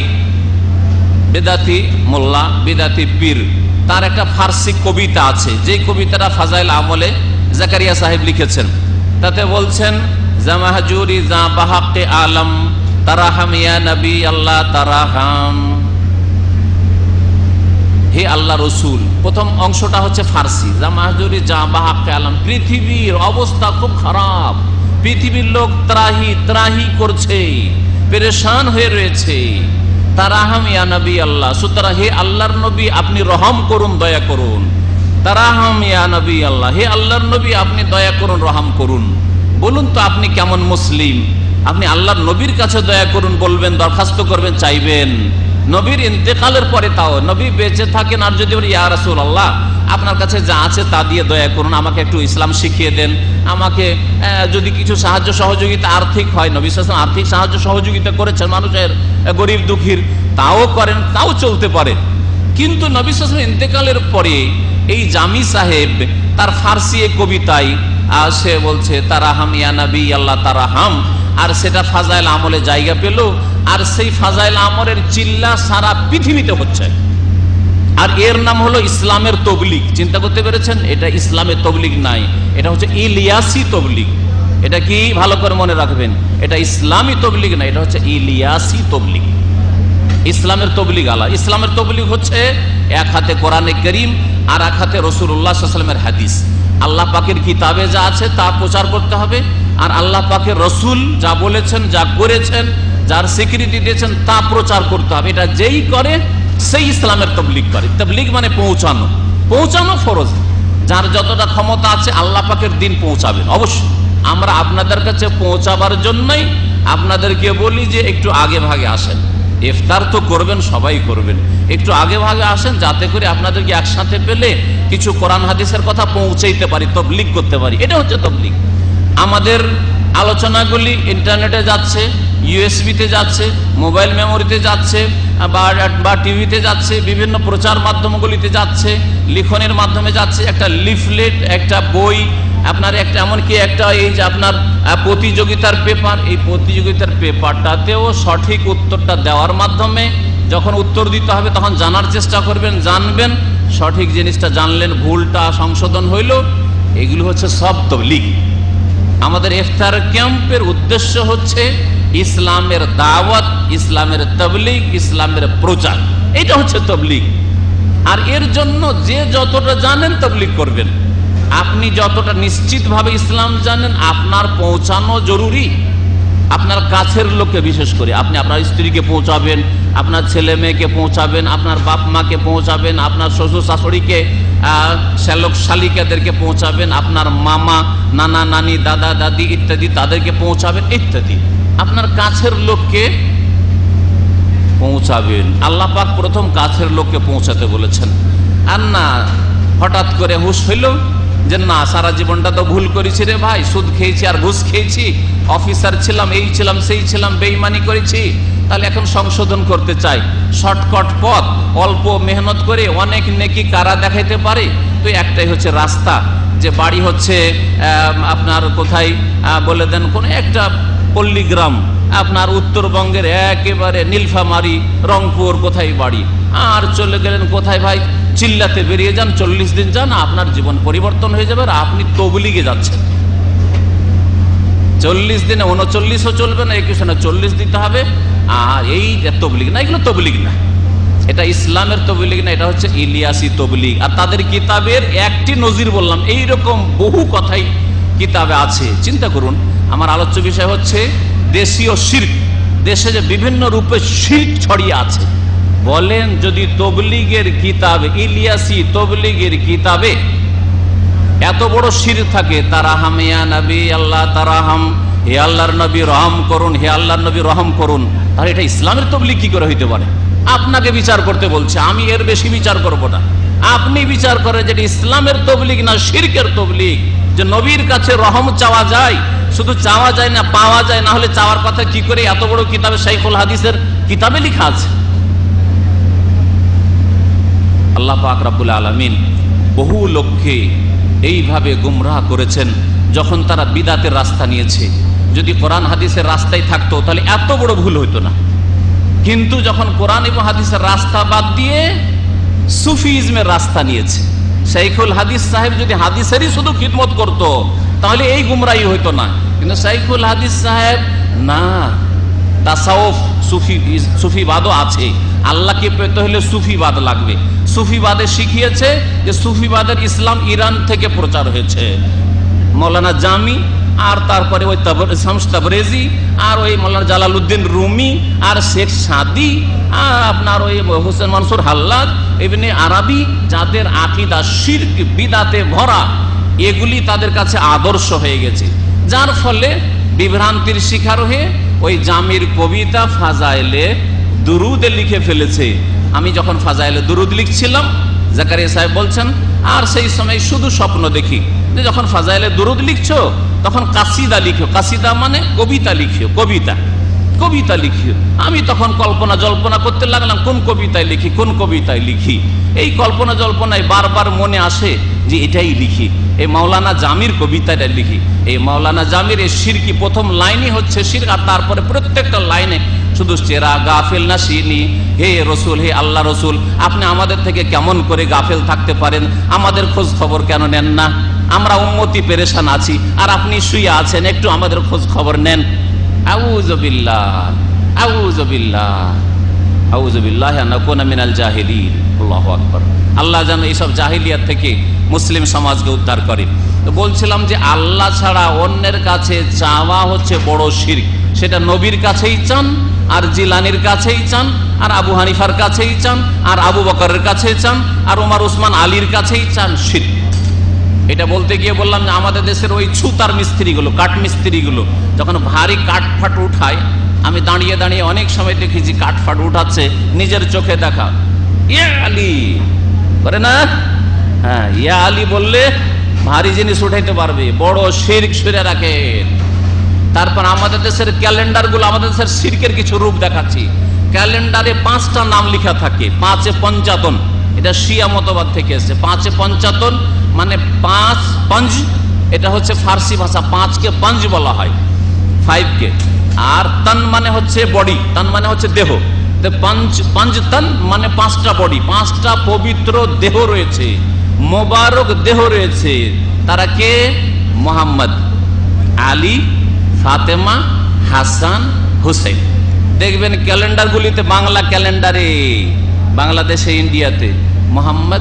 মোল্লা, বিদাতি পীর, তার একটা ফার্সি কবিতা আছে, যে কবিতাটা ফাজাইল আমলে জাকারিয়া সাহেব লিখেছেন। তাতে বলছেন, জামাহজুরি জা বাহাকে আলম তারাহাম ইয়া নবী আল্লাহ তারাহাম, হে আল্লাহ রসুল। প্রথম অংশটা হচ্ছে ফার্সি, জামাহজুরি জা বাহাকে আলম, পৃথিবীর অবস্থা খুব খারাপ, পৃথিবীর লোক ত্রাহি ত্রাহি করছে, পেরেশান হয়ে রয়েছে, তারাহাম ইয়া নবী আল্লাহ, সুতরাং হে আল্লাহর নবী আপনি রহম করুন, দয়া করুন। তারাহাম ইয়া নবী আল্লাহ, হে আল্লাহর নবী আপনি দয়া করুন, রহম করুন। বলুন তো আপনি কেমন মুসলিম? আপনি আল্লাহর নবীর কাছে দয়া করুন বলবেন, দরখাস্ত করবেন, চাইবেন। নবীর ইন্তেকালের পরে তাও, নবী বেঁচে থাকেন আর যদি বলি ইয়া রাসূলুল্লাহ আপনার কাছে যা আছে তা দিয়ে দয়া করুন, আমাকে একটু ইসলাম শিখিয়ে দেন, আমাকে যদি কিছু সাহায্য সহযোগিতা আর্থিক হয়, নবী সাল্লাল্লাহু আলাইহি ওয়াসাল্লাম আর্থিক সাহায্য সহযোগিতা করেছেন মানুষের, গরিব দুঃখীর, তাও করেন, তাও চলতে পারে। কিন্তু নবী সাল্লাল্লাহু আলাইহি ওয়াসাল্লাম ইন্তেকালের পরে এই জামি সাহেব তার ফার্সি কবিতায় সে বলছে তারাহাম ইয়া নবী আল্লাহ তারাহাম, আর সেটা ফাজাইল আমলে জায়গা পেল, আর সেই ফাজাইল আমলের চিল্লা সারা পৃথিবীতে হচ্ছে। আর এর নাম হলো ইসলামের তবলিগ। চিন্তা করতে পেরেছেন? এটা ইসলামের তবলিগ নাই, এটা হচ্ছে ইলিয়াসি তবলিগ। এটা কি ভালো করে মনে রাখবেন, এটা ইসলামী তবলিগ না, এটা হচ্ছে ইলিয়াসি তবলিগ। ইসলামের তবলিগ আলাদা। ইসলামের তবলিগ হচ্ছে এক হাতে কোরআনে কারীম আর এক হাতে রাসূলুল্লাহ সাল্লাল্লাহু আলাইহি ওয়াসাল্লামের হাদিস। আল্লাহ পাকের কিতাবে যা আছে তা প্রচার করতে হবে, আর আল্লাহ পাকের রসুল যা বলেছেন, যা করেছেন, যার স্বীকৃতি দিয়েছেন তা প্রচার করতে হবে। এটা যেই করে সেই ইসলামের তবলিগ করে। তবলিগ মানে পৌঁছানো, পৌঁছানো ফরজ। যার যতটা ক্ষমতা আছে আল্লাহ পাকের দিন পৌঁছাবেন অবশ্যই। আমরা আপনাদের কাছে পৌঁছাবার জন্যই আপনাদেরকে বলি যে একটু আগে ভাগে আসেন। ইফতার তো করবেন, সবাই করবেন, একটু আগে ভাগে আসেন যাতে করে আপনাদেরকে একসাথে পেলে কিছু কোরআন হাদিসের কথা পৌঁছাইতে পারি, তবলিগ করতে পারি। এটা হচ্ছে তবলিগ। আমাদের আলোচনাগুলি ইন্টারনেটে যাচ্ছে, ইউএসবিতে যাচ্ছে, মোবাইল মেমোরিতে যাচ্ছে, বা টিভিতে যাচ্ছে, বিভিন্ন প্রচার মাধ্যমগুলিতে যাচ্ছে, লিখনের মাধ্যমে যাচ্ছে। একটা লিফলেট, একটা বই, আপনার একটা এমনকি একটা এই যে আপনার প্রতিযোগিতার পেপার, এই প্রতিযোগিতার পেপারটাতেও সঠিক উত্তরটা দেওয়ার মাধ্যমে যখন উত্তর দিতে হবে তখন জানার চেষ্টা করবেন, জানবেন, সঠিক জিনিসটা জানলেন, ভুলটা সংশোধন হইল। এগুলো হচ্ছে সব তবলিগ। আমাদের ইফতার ক্যাম্পের উদ্দেশ্য হচ্ছে ইসলামের দাওয়াত, ইসলামের তবলিগ, ইসলামের প্রচার। এটা হচ্ছে তবলিগ। আর এর জন্য যে যতটা জানেন তবলিগ করবেন। আপনি যতটা নিশ্চিতভাবে ইসলাম জানেন আপনার পৌঁছানো জরুরি। আপনার কাছের লোককে, বিশেষ করে আপনি আপনার স্ত্রীকে পৌঁছাবেন, আপনার ছেলে মেয়েকে পৌঁছাবেন, আপনার বাপ মাকে পৌঁছাবেন, আপনার শ্বশুর শাশুড়িকে, শ্যালক শালিকাদেরকে পৌঁছাবেন, আপনার মামা, নানা নানি, দাদা দাদি ইত্যাদি তাদেরকে পৌঁছাবেন, ইত্যাদি আপনার কাছের লোককে পৌঁছাবেন। আল্লাহ পাক প্রথম কাছের লোককে পৌঁছাতে বলেছেন। আর না হঠাৎ করে হুঁশ হইল যে না সারা জীবনটা তো ভুল করেছি রে ভাই, সুদ খেয়েছি আর ঘুষ খেয়েছি, অফিসার ছিলাম, এই ছিলাম, সেই ছিলাম, বেঈমানি করেছি, তাহলে এখন সংশোধন করতে চাই। শর্টকাট পথ, অল্প মেহনত করে অনেক নেকি কারা দেখাইতে পারে। তো একটাই হচ্ছে রাস্তা, যে বাড়ি হচ্ছে আপনার কোথায় বলে দেন, কোনো একটা পল্লীগ্রাম, আপনার উত্তরবঙ্গের একেবারে নীলফামারী, রংপুর কোথায় বাড়ি, আর চলে গেলেন কোথায় ভাই, চিল্লাতে বেরিয়ে যান, 40 দিন যান, আপনার জীবন পরিবর্তন হয়ে যাবে। আর আপনি তবলিগে যাচ্ছেন। 40 দিনে 39ও চলবে না, 21 না, 40 দিতে হবে। আর এই তবলিগ না, এগুলো তবলিগ না, এটা ইসলামের তবলিগ না, এটা হচ্ছে ইলিয়াসি তবলিগ। আর তাদের কিতাবের একটি নজির বললাম, এইরকম বহু কথাই কিতাবে আছে। চিন্তা করুন, আমার আলোচ্য বিষয় হচ্ছে দেশীয় শিরক। দেশে যে বিভিন্ন রূপে শিরক ছড়িয়ে আছে, বলেন যদি তবলিগের কিতাব, ইলিয়াসি তবলিগের কিতাবে এত বড় শিরক থাকে, তারাহাম ইয়া নবী আল্লাহ তারাহাম, হে আল্লাহর নবী রহম করুন, হে আল্লাহর নবী রহম করুন, তাহলে এটা ইসলামের তবলিগ কি করে হইতে পারে? আপনাকে বিচার করতে বলছে, আমি এর বেশি বিচার করব না। আপনি বিচার করেন যে ইসলামের তবলিগ না শিরকের তবলিগ। যে নবীর কাছে রহম চাওয়া যায়, শুধু চাওয়া যায় না, পাওয়া যায়। না হলে চাওয়ার কথা কি করে এত বড় কিতাবে, শাইখুল হাদিসের কিতাবে লেখা আছে। আল্লাহ পাক রব্বুল আলামিন বহু লোককে এইভাবে গুমরাহ করেছেন যখন তারা বিদাতের রাস্তা নিয়েছে। যদি কোরআন হাদিসের রাস্তায় থাকতো তাহলে এত বড় ভুল হইতো না। কিন্তু যখন কোরআন এবং হাদিসের রাস্তা বাদ দিয়ে সুফিজমের রাস্তা নিয়েছে, শাইখুল হাদিস সাহেব যদি হাদিসেরই শুধু খিদমত করত তাহলে এই গুমরাহি হইতো না। কিন্তু শাইখুল হাদিস সাহেব না, তাসাউফ, সুফিবাদও আছে। আল্লাহকে পেতে হলে সুফিবাদ লাগবে। সুফিবাদে শিখিয়েছে যে সুফিবাদের ইসলাম ইরান থেকে প্রচার হয়েছে। মৌলানা জামি আর তারপরে ওই শামস তাবরেজি আর ওই মৌলানা জালালউদ্দিন রুমি আর শেখ সাদি আর আপনার ওই হোসেন মনসুর হাল্লাজ ইবনে আরবি, যাদের আকীদা শিরক বিদআতে ভরা, এগুলি তাদের কাছে আদর্শ হয়ে গেছে, যার ফলে বিভ্রান্তির শিকার হয়ে ওই জামির কবিতা ফাজাইলে দুরুদে লিখে ফেলেছে। আমি যখন ফাজাইলে দুরুদ লিখছিলাম, জাকারিয়া সাহেব বলছেন, আর সেই সময় শুধু স্বপ্ন দেখি যে যখন ফাজাইলে দুরুদ লিখছো তখন কাসিদা লিখো, কাসিদা মানে কবিতা লিখিও, কবিতা লিখিও। আমি তখন কল্পনা জল্পনা করতে লাগলাম কোন কবিতায় লিখি, কোন কবিতায় লিখি। এই কল্পনা জল্পনায় বারবার মনে আসে যে এটাই লিখি, এই মাওলানা জামির কবিতাটা লিখি। এই মাওলানা জামির এই শিরকি প্রথম লাইনই হচ্ছে শিরক, আর তারপরে প্রত্যেকটা লাইনে শুধু চেরা গাফেল না শিনি, হে রসুল, হে আল্লাহ রসুল, আপনি আমাদের থেকে কেমন করে গাফেল থাকতে পারেন, আমাদের খোঁজ খবর কেন নেন না, আমরা উম্মতি পেরেশান আছি আর আপনি শুয়ে আছেন, একটু আমাদের খোঁজ খবর নেন। আউযুবিল্লাহ, আউযুবিল্লাহ, আউযুবিল্লাহ আন নাকুনা মিনাল জাহিলিন। আল্লাহু আকবার। আল্লাহ যেন এইসব জাহিলিয়াত থেকে মুসলিম সমাজকে উদ্ধার করে। তো বলছিলাম যে আল্লাহ ছাড়া অন্যের কাছে চাওয়া হচ্ছে বড় শিরক। সেটা নবীর কাছেই চান, আর জিলানির কাছেই চান, আর আবু হানিফার কাছেই চান, আর আবু বকরের কাছেই চান, আর ওমর ওসমান আলীর কাছেই চান, শিরক। এটা বলতে গিয়ে বললাম যে আমাদের দেশের ওই ছুতার মিস্ত্রিগুলো, কাঠ মিস্ত্রিগুলো যখন ভারী কাঠফাট উঠায়, আমি দাঁড়িয়ে দাঁড়িয়ে অনেক সময় দেখেছি কাঠফাট উঠাচ্ছে, নিজের চোখে দেখা, ইয়া আলী করে না, হ্যাঁ ইয়া আলী বললে ভারী জিনিস উঠাইতে পারবে, বড় শিরক সরে রাখে। তারপর আমাদের দেশের ক্যালেন্ডারগুলো, আমাদের দেশের শিরকের কিছু রূপ দেখাচ্ছি। ক্যালেন্ডারে 5টা নাম লেখা থাকে, 5-এ পঞ্চাতন, এটা শিয়া মতবাদ থেকে এসেছে। 5-এ পঞ্চাতন মানে 5 পঞ্জ, এটা হচ্ছে ফার্সি ভাষা, 5কে পঞ্জ বলা হয়, 5কে। আর তন মানে হচ্ছে বডি, তন মানে হচ্ছে দেহ, পঞ্চ তন মানে 5টা বডি, 5টা পবিত্র দেহ রয়েছে, মোবারক দেহ রয়েছে। তারা কে? মোহাম্মদ, আলী, ফাতেমা, হাসান, হুসেন। দেখবেন ক্যালেন্ডারগুলিতে, বাংলা ক্যালেন্ডারে, বাংলাদেশে, ইন্ডিয়াতে মোহাম্মদ,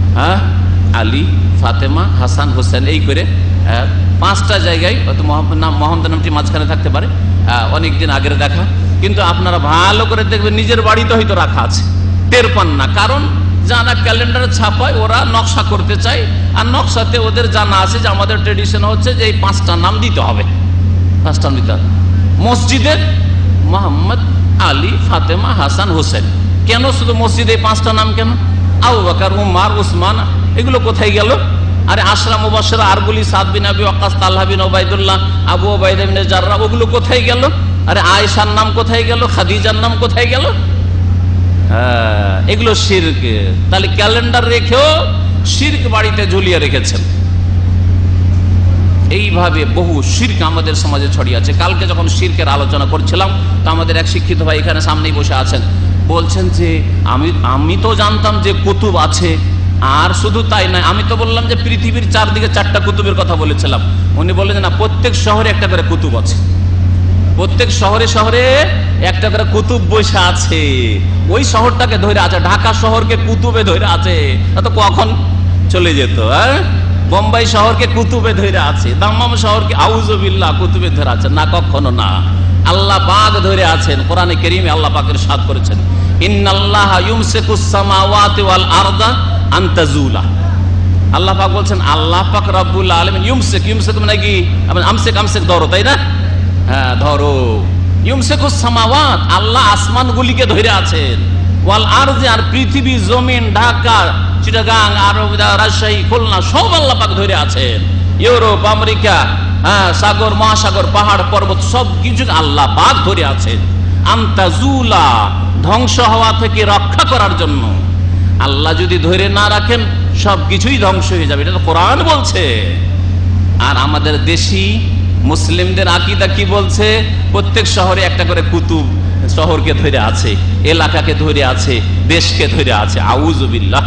আলী, ফাতেমা, হাসান, হোসেন, এই করে 5টা জায়গায়, হয়তো মোহাম্মদ নামটি মাঝখানে থাকতে পারে, অনেকদিন আগের দেখা। কিন্তু আপনারা ভালো করে দেখবেন নিজের বাড়িতে হয়তো রাখা আছে, টের পান না। কারণ যারা ক্যালেন্ডারে ছাপায় ওরা নকশা করতে চায়, আর নকশাতে ওদের জানা আছে যে আমাদের ট্রেডিশন হচ্ছে যে এই 5টা নাম দিতে হবে, 5টা নাম দিতে হবে। মসজিদের মোহাম্মদ, আলী, ফাতেমা, হাসান, হোসেন, কেন শুধু মসজিদে 5টা নাম কেন? আবু বকর, উমর, উসমান, এগুলো কোথায় গেল? আরে আশরা মুবাশশিরা আরগুলি, Saad bin Abi Waqqas, Talha bin Ubaidullah, Abu Ubaidah bin Jarrah, ওগুলো কোথায় গেল? আরে আয়েশার নাম কোথায় গেল? খাদিজার নাম কোথায় গেল? হ্যাঁ, এগুলো শিরক। তাহলে ক্যালেন্ডার রেখেও শিরক বাড়িতে ঝুলিয়ে রেখেছেন। এইভাবে বহু শিরক আমাদের সমাজে ছড়িয়ে আছে। কালকে যখন শিরকের আলোচনা করছিলাম, তো আমাদের এক শিক্ষিত ভাই এখানে সামনেই বসে আছেন, বলছেন যে আমি তো জানতাম যে কুতুব আছে, আর শুধু তাই নয়, আমি তো বললাম যে পৃথিবীর চারদিকে 4টা কুতুবের কথা বলেছিলাম। উনি বললেন না, প্রত্যেক শহরে একটা করে কুতুব আছে, প্রত্যেক শহরে শহরে একটা করে কুতুব বসে আছে, ওই শহরটাকে ধরে আছে। ঢাকা শহরকে কুতুবে ধরে আছে, তো কখন চলে যেত। বোম্বাই শহরকে কুতুবে ধরে আছে, দাম্মাম শহরকে আউযুবিল্লাহ কুতুবে ধরে আছে, না কখনো না, আল্লাহ পাক ধরে আছেন। কোরআনে কারীমে আল্লাহ পাক ইরশাদ করেছেন, ইন্নাল্লাহা ইউমসিকুস সামাওয়াতি ওয়াল আরদা আন তাজুলা। আল্লাহ পাক বলছেন, আল্লাহ পাক রব্বুল আলামিন ইউমসিক, ইউমসিক মানে কি? আমসিক, আমসিক ধরো, তাই না? হ্যাঁ ধরো। ইউমসিকুস সামাওয়াত, আল্লাহ আসমানগুলিকে ধরে আছেন, ওয়াল আরদি, আর পৃথিবী, জমিন, ঢাকা, চিটাগাং, আর রাজশাহী, খুলনা, সব আল্লাহ পাক ধরে আছেন। ইউরোপ, আমেরিকা, সাগর, মহাসাগর, পাহাড়, পর্বত, সব কিছু আল্লাহ পাক ধরে আছেন। আনতাজুলা, ধ্বংস হওয়া থেকে রক্ষা করার জন্য। আল্লাহ যদি ধরে না রাখেন সবকিছুই ধ্বংস হয়ে যাবে, এটা তো কোরআন বলছে। আর আমাদের দেশি মুসলিমদের আকীদা কি বলছে? প্রত্যেক শহরে একটা করে কুতুব শহরকে ধরে আছে, এলাকাকে ধরে আছে, দেশকে ধরে আছে। আউযুবিল্লাহ।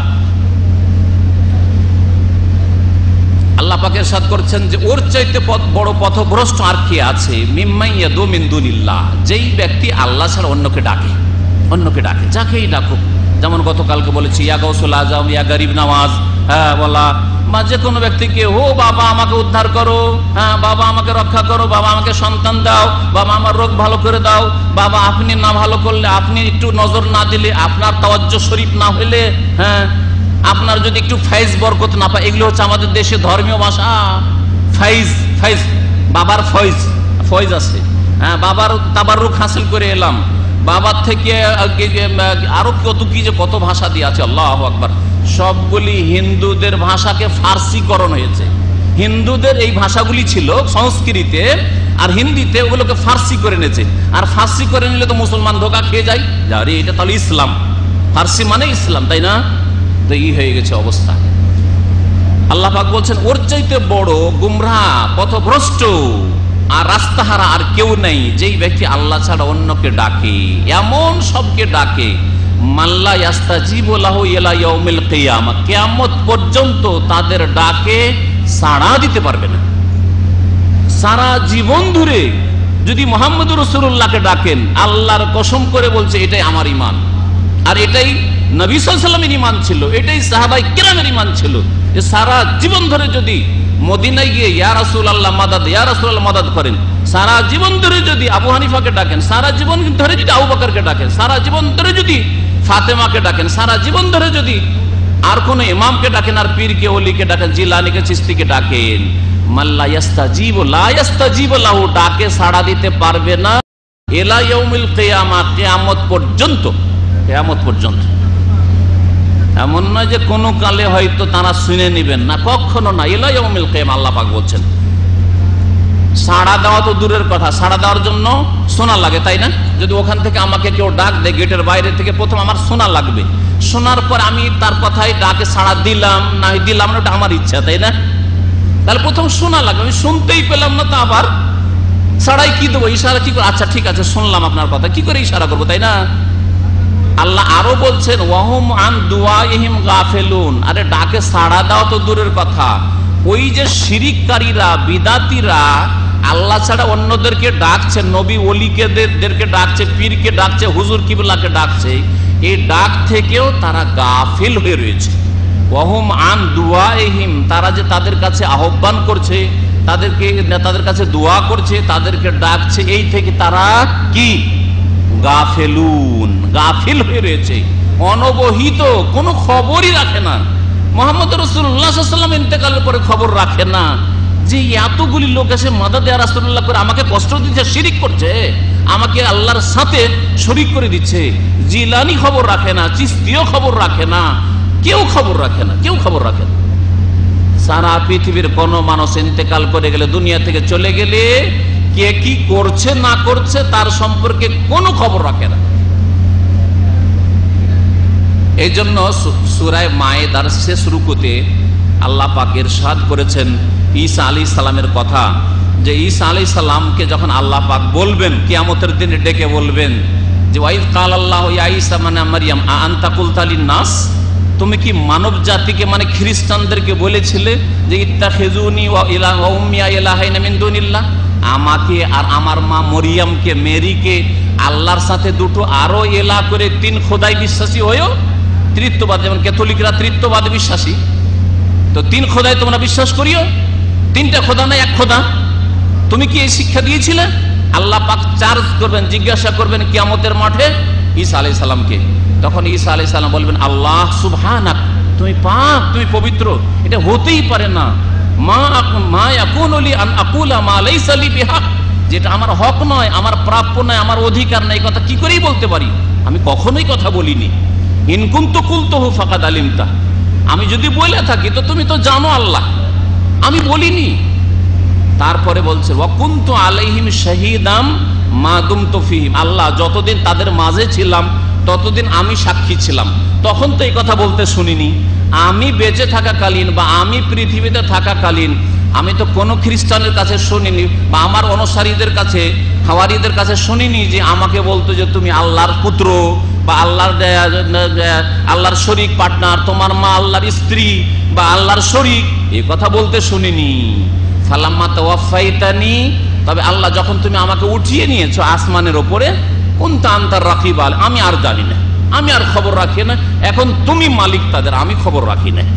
আল্লাহ পাক ইরশাদ করছেন যে ওর চাইতে বড় পথভ্রষ্ট আর কে আছে? মিম্মান ইয়াদু মিন দুনিল্লাহ, যেই ব্যক্তি আল্লাহ ছাড়া অন্যকে ডাকে, অন্যকে ডাকে, যাকেই ডাকুক। যেমন গতকালকে বলেছি, ইয়া গাউসুল আজম, ইয়া গরিব নওয়াজ, হ্যাঁ বলা, বা যে কোনো ব্যক্তিকে, ও বাবা আমাকে উদ্ধার করো, হ্যাঁ বাবা আমাকে রক্ষা করো, বাবা আমাকে সন্তান দাও, বাবা আমার রোগ ভালো করে দাও, বাবা আপনি না ভালো করলে, আপনি একটু নজর না দিলে, আপনার তাওয়াজ্জুহ শরীফ না হলে, হ্যাঁ আপনার যদি একটু ফাইজ বরকত না পায়, এগুলো হচ্ছে আমাদের দেশে ধর্মীয় ভাষা। ফাইজ, ফাইজ, বাবার ফয়েজ, ফয়েজ আছে, হ্যাঁ বাবার তাবাররুক হাসিল করে এলাম, বাবার থেকে আরো কত কি যে কত ভাষা দিয়ে আছে, আল্লাহু আকবার। সবগুলি হিন্দুদের ভাষাকে ফার্সিকরণ হয়েছে। হিন্দুদের এই ভাষাগুলি ছিল সংস্কৃতে আর হিন্দিতে, ওগুলোকে ফার্সি করে নিয়েছে। আর ফার্সি করে নিলে তো মুসলমান ধোকা খেয়ে যায়, আরে এটা তাহলে ইসলাম, ফার্সি মানে ইসলাম, তাই না? তো এই হয়ে গেছে অবস্থা। আল্লাহ পাক বলছেন ওর চাইতে বড় গুমরাহ, পথভ্রষ্ট আর রাস্তাহারা আর কেউ নেই, যেই ব্যক্তি আল্লাহ ছাড়া অন্যকে ডাকে, এমন সবকে ডাকে, মাল্লা ইয়াস্তাজিবু লাহু ইলা ইয়াউমিল কিয়ামাহ, কিয়ামত পর্যন্ত তাদের ডাকে সাড়া দিতে পারবে না। সারা জীবন ধরে যদি মুহাম্মদুর রাসূলুল্লাহকে ডাকেন, আল্লাহর কসম করে বলছে এটাই আমার ঈমান, আর এটাই নবী সাল্লাল্লাহু আলাইহি ওয়াসাল্লামের ঈমান ছিল, এটাই সাহাবায়ে কেরামের ঈমান ছিল, যে সারা জীবন ধরে যদি মদিনায় গিয়ে ইয়া রাসূলুল্লাহ মাদাদ, ইয়া রাসূলুল্লাহ মাদাদ করেন, সারা জীবন ধরে যদি আবু হানিফাকে ডাকেন, সারা জীবন ধরে যদি আবু বকরকে ডাকেন, সারা জীবন ধরে যদি ফাতেমাকে ডাকেন, সারা জীবন ধরে যদি আর কোন ইমামকে ডাকেন, আর পীরকে ওলিকে ডাকেন, জিলানীকে চিশতিকে ডাকেন, মাল্লা ইয়াস্তাজিবু লা ইয়াস্তাজিবু লাহু, ডাকে সাড়া দিতে পারবে না ইলা ইয়াউমিল কিয়ামাহ, কিয়ামত পর্যন্ত, কিয়ামত পর্যন্ত। এমন নয় যে কোনো কালে হয়তো তারা শুনে নেবেন না, কখনো না, ইলা ইয়াউমিল কিয়ামাহ। আল্লাহ পাক বলছেন সাড়া দেওয়া তো দূরের কথা, সাড়া দেওয়ার জন্য শোনা লাগে, তাই না? যদি ওখান থেকে আমাকে কেউ ডাক দেয় গেটের বাইরে থেকে, প্রথম আমার শোনা লাগবে, শোনার পর আমি তার কথাই ডাকে সাড়া দিলাম না দিলাম না, ওটা আমার ইচ্ছা, তাই না? তাহলে প্রথম শোনা লাগবে, আমি শুনতেই পেলাম না, তা আবার সাড়াই কি দেবো, ইশারা কি করে? আচ্ছা ঠিক আছে শুনলাম আপনার কথা, কি করে ইশারা করবো, তাই না? আল্লাহ আরো বলছেন ওয়াহুম আন দুআইহিম গাফিলুন, আরে ডাকে সাড়া দাও তো দূরের কথা, ওই যে শিরিককারীরা, বিদাতীরা আল্লাহ ছাড়া অন্যদেরকে ডাকছে, নবী ওলিদেরকে ডাকছে, পীরকে ডাকছে, হুজুর কিবলাকে ডাকছে, এই ডাক থেকেও তারা গাফিল হয়ে রয়েছে। ওয়াহুম আন দুআইহিম, তারা যে তাদের কাছে আহ্বান করছে, তাদের কাছে দোয়া করছে, তাদেরকে ডাকছে, এই থেকে তারা কি গাফিলুন, গাফিল হয়ে রয়েছে, অনবহিত, কোনো খবরই রাখে না। মুহাম্মদ রাসূলুল্লাহ সাল্লাল্লাহু আলাইহি ওয়াসাল্লাম ইন্তেকালের পরে খবর রাখে না যে এতগুলি লোক এসে মাদাদ ইয়া রাসূলুল্লাহ করে আমাকে কষ্ট দিচ্ছে, শিরিক করছে, আমাকে আল্লাহর সাথে শরীক করে দিচ্ছে। জিলানী খবর রাখে না, চিশতিও খবর রাখে না, কেউ খবর রাখে না, কেউ খবর রাখে না। সারা পৃথিবীর কোন মানুষ ইন্তেকাল করে গেলে, দুনিয়া থেকে চলে গেলে, কে কি করছে না করছে তার সম্পর্কে কোনো খবর রাখে না। এই জন্য সূরা মায়েদার শেষ রুকুতে আল্লাহ পাক ইরশাদ করেছেন ঈসা আলাইহিস সালামের কথা, যে ঈসা আলাইহিস সালামকে যখন আল্লাহ পাক বলবেন, কিয়ামতের দিনে ডেকে বলবেন যে ওয়াইদ কালাল্লাহু ইয়া ঈসা মানে মারইয়াম আ আনতা কুলতা লিন-নাস, তুমি কি মানব জাতিকে মানে খ্রিস্টানদেরকে বলেছিলে যে ইত্তাখিজুনি ওয়া ইলাহা উম্মিয়া ইলাহাইনা মিন দুনিল্লাহ, আমাকে আর আমার মা মরিয়মকে, মেরিকে আল্লাহর সাথে দুটো আরো এলা করে তিন খোদাই বিশ্বাসী হয়েও, তৃত্ববাদ, যেমন ক্যাথলিকরা তৃত্ববাদ বিশ্বাসী, তো তিন খোদাই তোমরা বিশ্বাস করিও, তিনটা খোদা না এক খোদা, তুমি কি এই শিক্ষা দিয়েছিলে? আল্লাহ পাক চার্জ করবেন, জিজ্ঞাসা করবেন কিয়ামতের মাঠে ঈসা আলাইহিস সালামকে। তখন ঈসা আলাইহিস সালাম বলবেন আল্লাহ সুবহানাক, তুমি পাক, তুমি পবিত্র, এটা হতেই পারে না, মা ইয়াকুনু লি আন আকুলা মা লাইসা লি বিহক, যেটা আমার হক নয়, আমার প্রাপ্য নয়, আমার অধিকার নাই, কথা কি করেই বলতে পারি, আমি কখনোই কথা বলিনি। ইন কুনতু কুলতুহু ফাকাদ আলিমতা, আমি যদি বলে থাকি তো তুমি তো জানো আল্লাহ, আমি বলিনি। তারপরে বলছে ওয়া কুনতু আলাইহিম শাহীদাম মা দুমতু ফীহিম, আল্লাহ যতদিন তাদের মাঝে ছিলাম ততদিন আমি সাক্ষী ছিলাম, তখন তো এই কথা বলতে শুনিনি। আমি বেঁচে থাকাকালীন বা আমি পৃথিবীতে থাকাকালীন আমি তো কোনো খ্রিস্টানের কাছে শুনিনি, বা আমার অনুসারীদের কাছে, হাওয়ারীদের কাছে শুনিনি যে আমাকে বলতো যে তুমি আল্লাহর পুত্র বা আল্লাহর শরীক পার্টনার, তোমার মা আল্লাহর স্ত্রী বা আল্লাহর শরীক, এই কথা বলতে শুনিনি। ফালাম্মা তাওয়াফাইতানি, তবে আল্লাহ যখন তুমি আমাকে উঠিয়ে নিয়েছো আসমানের ওপরে, কুনতা আনতার রাকিব, আমি আর জানি না, আমি আর খবর রাখি না, এখন তুমি মালিক তাদের, আমি খবর রাখি না।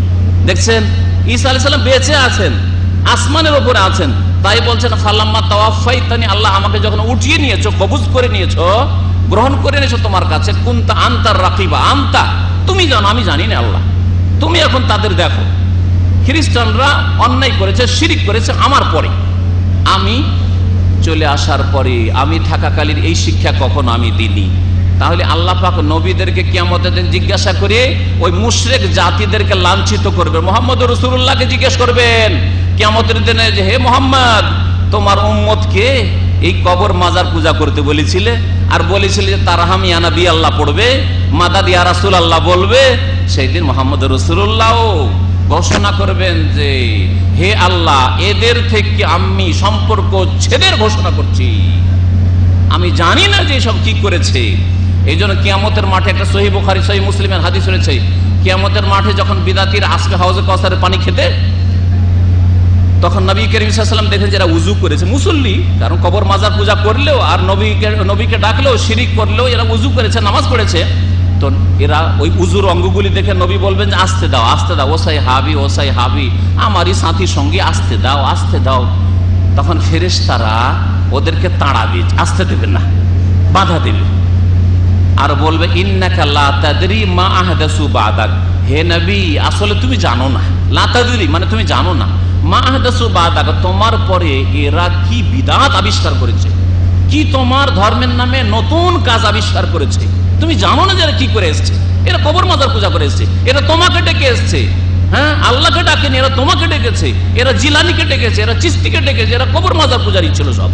দেখছেন ঈসা আলাইহিস সালাম বেঁচে আছেন, আসমানের উপরে আছেন। তাই বলছেন ফালাম্মা তাওয়াফাইতানি, আল্লাহ আমাকে যখন উঠিয়ে নিয়েছো, কবজ করে নিয়েছো, গ্রহণ করে নিয়েছো তোমার কাছে, কুনতা আনতার রাকিবা, আনতা তুমি জানো, আমি জানি না আল্লাহ, তুমি এখন তাদের দেখো। খ্রিস্টানরা অন্যায় করেছে, শিরিক করেছে আমার পরে, আমি চলে আসার পরে, আমি থাকাকালীন এই শিক্ষা কখনো আমি দিইনি। তাহলে আল্লাহ পাক নবীদেরকে কিয়ামতের দিন জিজ্ঞাসা করে ওই মুশরিক জাতিদেরকে লাঞ্ছিত করবেন। মুহাম্মদ রাসূলুল্লাহকে জিজ্ঞেস করবেন কিয়ামতের দিনে যে হে মুহাম্মদ, তোমার উম্মতকে এই কবর মাজার পূজা করতে বলেছিলে, আর বলেছিলে যে তারহাম ইয়া নবী আল্লাহ পড়বে, মাদাদ ইয়া রাসূলুল্লাহ বলবে। সেই দিন মুহাম্মদ রাসূলুল্লাহও ঘোষণা করবেন যে হে আল্লাহ, এদের থেকে আমি সম্পর্ক ছেদের ঘোষণা করছি, আমি জানি না যে সব কি করেছে। এই জন্য কিয়ামতের মাঠে একটা সহিহ বুখারী সহিহ মুসলিমের হাদিস রয়েছে, কিয়ামতের মাঠে যখন বিদাতিরা আসবে হাউজে কাউসারের পানি খেতে, তখন নবী করিম সাল্লাল্লাহু আলাইহি ওয়াসাল্লাম দেখেন যারা উযু করেছে, মুসল্লি, কারণ কবর মাজার পূজা করলেও আর নবীকে ডাকলেও, শিরিক করলেও এরা উযু করেছে, নামাজ পড়েছে, তো এরা ওই উযুর অঙ্গগুলি দেখে নবী বলবেন যে আস্তে দাও, আস্তে দাও, ওসাই হাবি, ওসাই হাবি, আমারই সাথী সঙ্গী, আস্তে দাও, আস্তে দাও। তখন ফেরেশতারা ওদেরকে তাড়াবে, আসতে দেবে না, বাধা দেবে, আর বলবে ইন্নাকা লা তাদরি মা আহদাসু বাদাক, হে নবী আসলে তুমি জানো না, লা তাদরি মানে তুমি জানো না, মা আহদাসু বাদাক তোমার পরে এরা কি বিদআত আবিষ্কার করেছে, কি তোমার ধর্মের নামে নতুন কাজ আবিষ্কার করেছে, তুমি জানো না যে এরা কি করে এসছে। এরা কবর মাজার পূজা করে এসছে, এরা তোমাকে ডেকে এসছে, হ্যাঁ আল্লাহকে ডাকেনি, এরা তোমাকে ডেকেছে, এরা জিলানিকে ডেকেছে, এরা চিস্তিকে ডেকেছে, এরা কবর মাজার পূজারই ছিল সব।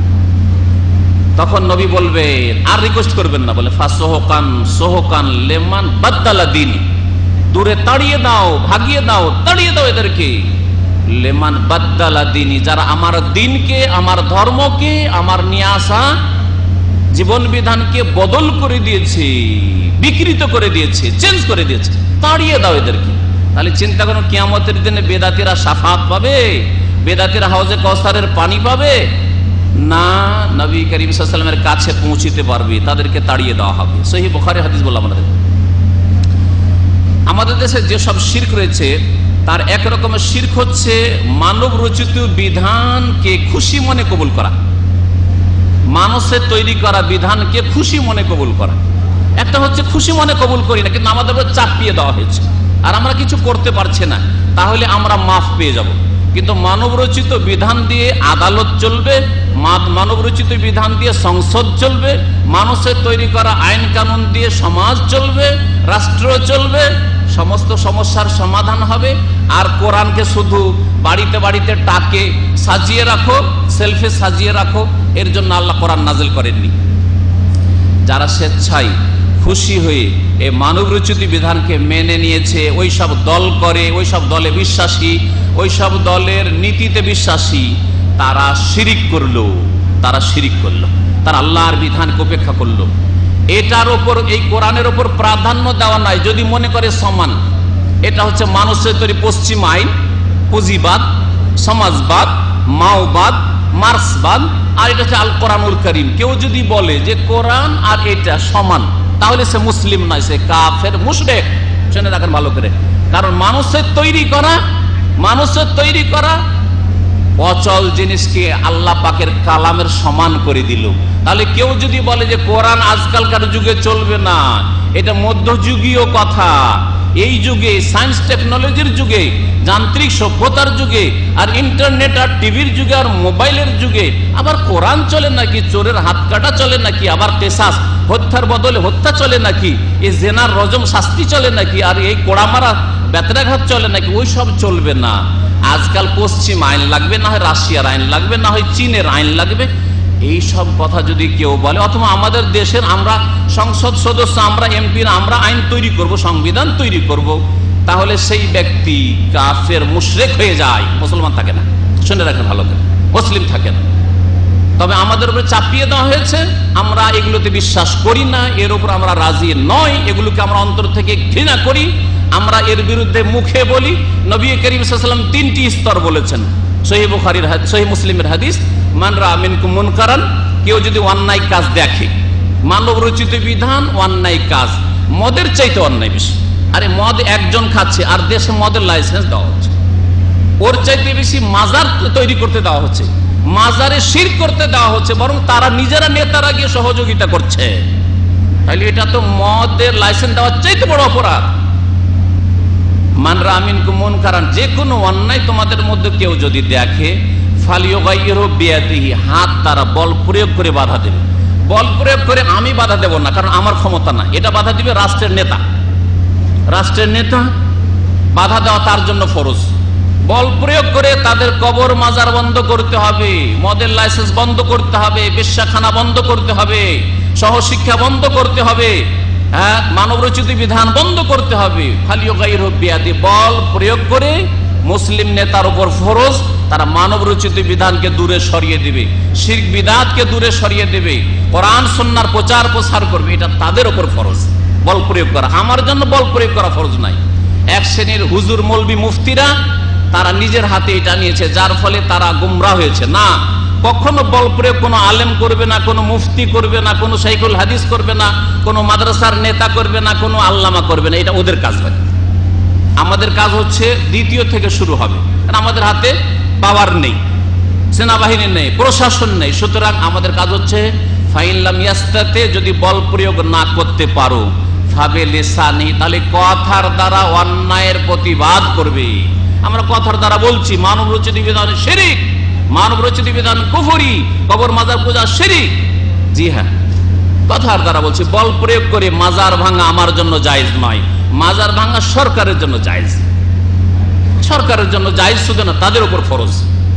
তখন নবী বলবেন, আর রিকোয়েস্ট করবেন না, বলে ফাসোহকান সোহকান লেমান বাদ্দালা দিনী, দূরে তাড়িয়ে দাও, ভাগিয়ে দাও, তাড়িয়ে দাও এদেরকে, লেমান বাদ্দালা দিনী, যারা আমার দিনকে, আমার ধর্মকে, আমার নিয়ে আসা জীবন বিধানকে বদল করে দিয়েছে, বিকৃত করে দিয়েছে, চেঞ্জ করে দিয়েছে, তাড়িয়ে দাও এদেরকে। তাহলে চিন্তা করুন, কিয়ামতের দিনে বেদাতিরা শাফাত পাবে, বেদাতিরা হাউজে কাউসারের পানি পাবে না, নবী করিম সাল্লাল্লাহু আলাইহি ওয়াসাল্লামের কাছে পৌঁছিতে পারবে, তাদেরকে তাড়িয়ে দেওয়া হবে। সহিহ বুখারী হাদিস বললাম আপনাদের। আমাদের দেশে যেসব শিরক রয়েছে তার এক রকমের শিরক হচ্ছে মানব রচিত বিধানকে খুশি মনে কবুল করা, মানুষের তৈরি করা বিধানকে খুশি মনে কবুল করা। একটা হচ্ছে খুশি মনে কবুল করি না, কিন্তু আমাদের উপর চাপিয়ে দেওয়া হয়েছে আর আমরা কিছু করতে পারছি না, তাহলে আমরা মাফ পেয়ে যাব। কিন্তু মানব রচিত বিধান দিয়ে আদালত চলবে, মানব রচিত বিধান দিয়ে সংসদ চলবে, মানুষের তৈরি করা আইন কানুন দিয়ে সমাজ চলবে, রাষ্ট্র চলবে, সমস্ত সমস্যার সমাধান হবে। আর কোরআনকে শুধু বাড়িতে বাড়িতে টাকে সাজিয়ে রাখো, সেলফে সাজিয়ে রাখো, এর জন্য আল্লাহ কোরআন নাজিল করেননি। যারা স্বেচ্ছায় খুশি হয়ে এই মানব রচিত বিধানকে মেনে নিয়েছে, ওই সব দল করে, ওই সব দলে বিশ্বাসী, ওই সব দলের নীতিতে বিশ্বাসী, তারা শিরিক করলো, তারা আল্লাহর বিধানকে উপেক্ষা করলো। এটার ওপর, এই কোরআনের ওপর প্রাধান্য দেওয়া নাই, যদি মনে করে সমান। এটা হচ্ছে মানুষের তৈরি পশ্চিম আইন, পুঁজিবাদ, সমাজবাদ, মাওবাদ, মার্ক্সবাদ, আর এটা হচ্ছে আল কোরআনুল কারীম। কেউ যদি বলে যে কোরআন আর এটা সমান, তাহলে সে মুসলিম নয়, সে কাফের, মুশরিক। শুনে রাখেন ভালো করে, কারণ মানুষের তৈরি করা অচল জিনিসকে আল্লাহ পাকের কালামের সমান করে দিল। তাহলে কেউ যদি বলে যে কোরআন আজকালকার যুগে চলবে না, এটা মধ্যযুগীয় কথা, এই যুগে সায়েন্স টেকনোলজির যুগে, যান্ত্রিক সভ্যতার যুগে, আর ইন্টারনেট আর টিভির যুগে আর মোবাইলের যুগে আবার কোরআন চলে নাকি, চোরের হাত কাটা চলে নাকি, আবার কেসাস হত্যার বদলে হত্যা চলে নাকি, এই জেনার রজম শাস্তি চলে নাকি, আর এই কোড়ামারা বেতরাঘাত চলে নাকি, ওই সব চলবে না। আজকাল পশ্চিম আইন লাগবে, না হয় রাশিয়ার আইন লাগবে, না হয় চীনের আইন লাগবে। এই সব কথা যদি কেউ বলে, অথবা আমাদের দেশের আমরা সংসদ সদস্য, আমরা এমপিরা, আমরা আইন তৈরি করব, সংবিধান তৈরি করব, তাহলে সেই ব্যক্তি কাফের, মুশরিক হয়ে যায়, মুসলমান থাকে না। শুনে রাখেন ভালো করে, মুসলিম থাকে না। তবে আমাদের উপরে চাপিয়ে দেওয়া হয়েছে, আমরা এগুলোতে বিশ্বাস করি না, এর উপর আমরা রাজি নয়, এগুলোকে আমরা অন্তর থেকে ঘৃণা করি, আমরা এর বিরুদ্ধে মুখে বলি। নবী করিম সাল্লাল্লাহু আলাইহি ওয়াসাল্লাম 3টি স্তর বলেছেন, সহিহ বুখারীর হাদিস, সহিহ মুসলিমের হাদিস, মান রা মিনকুম মুনকারান, কেউ যদি অন্যায় কাজ দেখে, মানব রচিত বিধান, অন্যায় কাজ, মদের চাইতে অন্যায় বেশি, আরে মদ একজন খাচ্ছে আর দেশে মদের লাইসেন্স দেওয়া হচ্ছে, ওর চাইতে বেশি মাজার তৈরি করতে দেওয়া হচ্ছে, মাজারে শিরক করতে দেওয়া হচ্ছে, বরং তারা নিজেরা নেতারা গিয়ে সহযোগিতা করছে। তাহলে এটা তো মদের লাইসেন্স দেওয়ার চাইতে বড় অপরাধ। মানরা আমিন কুমন কারণ যে কোনো অন্যায় তোমাদের মধ্যে কেউ যদি দেখে ফালিয়ুগাইয়িরহু বিয়াদিহি, হাত দ্বারা বল প্রয়োগ করে বাধা দেবে। বল প্রয়োগ করে আমি বাধা দেব না, কারণ আমার ক্ষমতা না, এটা বাধা দিবে রাষ্ট্রের নেতা। রাষ্ট্রের নেতা বাধা দেওয়া তার জন্য ফরজ। বল প্রয়োগ করে তাদের কবর মাজার বন্ধ করতে হবে, মদের লাইসেন্স বন্ধ করতে হবে, বেশ্যাখানা বন্ধ করতে হবে, সহশিক্ষা বন্ধ করতে হবে, হ্যাঁ, মানবরচিত বিধান বন্ধ করতে হবে। ফালিয়ুগাইয়িরহু বিয়াদিহি, বল প্রয়োগ করে মুসলিম নেতার উপর ফরজ, তারা মানবরচিত বিধানকে দূরে সরিয়ে দেবে, শিরক বিদআতকে দূরে সরিয়ে দেবে, কোরআন সুন্নাহর প্রচার প্রসার করবে, এটা তাদের উপর ফরজ বল প্রয়োগ করা। আমার জন্য বল প্রয়োগ করা ফরজ নাই। এক শ্রেণীর হুজুর মৌলবি মুফতিরা তারা নিজের হাতে এটা নিয়েছে, যার ফলে তারা গুমরাহ হয়েছে। না, কখনো বল প্রয়োগ কোনো আলেম করবে না, কোনো মুফতি করবে না, কোনো শাইখুল হাদিস করবে না, কোনো মাদ্রাসার নেতা করবে না, কোনো আল্লামা করবে না, এটা ওদের কাজ হয়। আমাদের কাজ হচ্ছে দ্বিতীয় থেকে শুরু হবে, কারণ আমাদের হাতে পাওয়ার নেই, সেনাবাহিনী নেই, প্রশাসন নেই। সুতরাং আমাদের কাজ হচ্ছে ফাইন লাম ইয়াস্তাতে, যদি বল প্রয়োগ না করতে পারো ফাবে লিসানি, তাহলে কথার দ্বারা অন্যায়ের প্রতিবাদ করবে। আমরা কথার দ্বারা বলছি মানব রচিত বিধান শিরক, মানব রচিত বিধান কুফরি, কবর মাজার পূজা শিরক। জি হ্যাঁ, কথার দ্বারা বলছি। বল প্রয়োগ করে মাজার ভাঙা আমার জন্য জায়েজ নয়, মাজার ভাঙা সরকারের জন্য জায়েজ, সরকারের জন্য জায়েজ, শুধু না তাদের উপর ফরজ।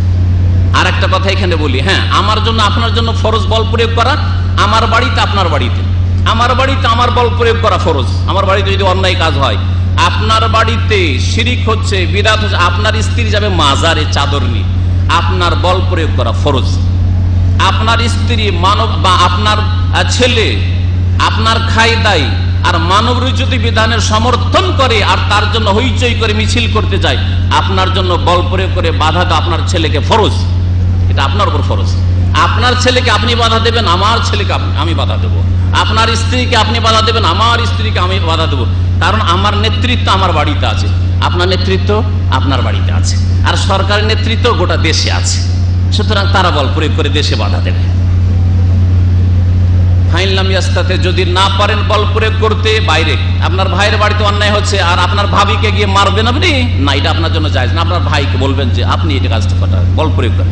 আর একটা কথা এখানে বলি, হ্যাঁ, আমার জন্য আপনার জন্য ফরজ বল প্রয়োগ করা, আমার বাড়িতে আপনার বাড়িতে, আমার বাড়িতে আমার বল প্রয়োগ করা ফরজ। আমার বাড়িতে যদি অন্যায় কাজ হয়, আপনার বাড়িতে শিরিক হচ্ছে, বিদআত হচ্ছে, আপনার স্ত্রী যাবে মাজারে চাদর নিয়ে, আপনার বল প্রয়োগ করা ফরজ। আপনার স্ত্রী মানব বা আপনার ছেলে আপনার খায় দায় আর মানব রচিত বিধানের সমর্থন করে আর তার জন্য হইচই করে মিছিল করতে যায়, আপনার জন্য বল প্রয়োগ করে বাধা দেওয়া আপনার ছেলেকে ফরজ, এটা আপনার উপর ফরজ। আপনার ছেলেকে আপনি বাধা দেবেন, আমার ছেলেকে আমি বাধা দেবো। আপনার স্ত্রীকে আপনি বাধা দেবেন, আমার স্ত্রীকে আমি বাধা দেবো। কারণ আমার নেতৃত্ব আমার বাড়িতে আছে, আপনার নেতৃত্ব আপনার বাড়িতে আছে, আর সরকারের নেতৃত্ব গোটা দেশে আছে। সুতরাং তারা বল প্রয়োগ করে দেশে বাধা দেবে। ফাইন লাম ইয়াস্তাতে, যদি না পারেন বল প্রয়োগ করতে, বাইরে আপনার ভাইয়ের বাড়িতে অন্যায় হচ্ছে আর আপনার ভাবিকে গিয়ে মারবেন আপনি, না, এটা আপনার জন্য জায়েজ না। আপনার ভাইকে বলবেন যে আপনি এটা কাজটা করেন, বল প্রয়োগ করেন।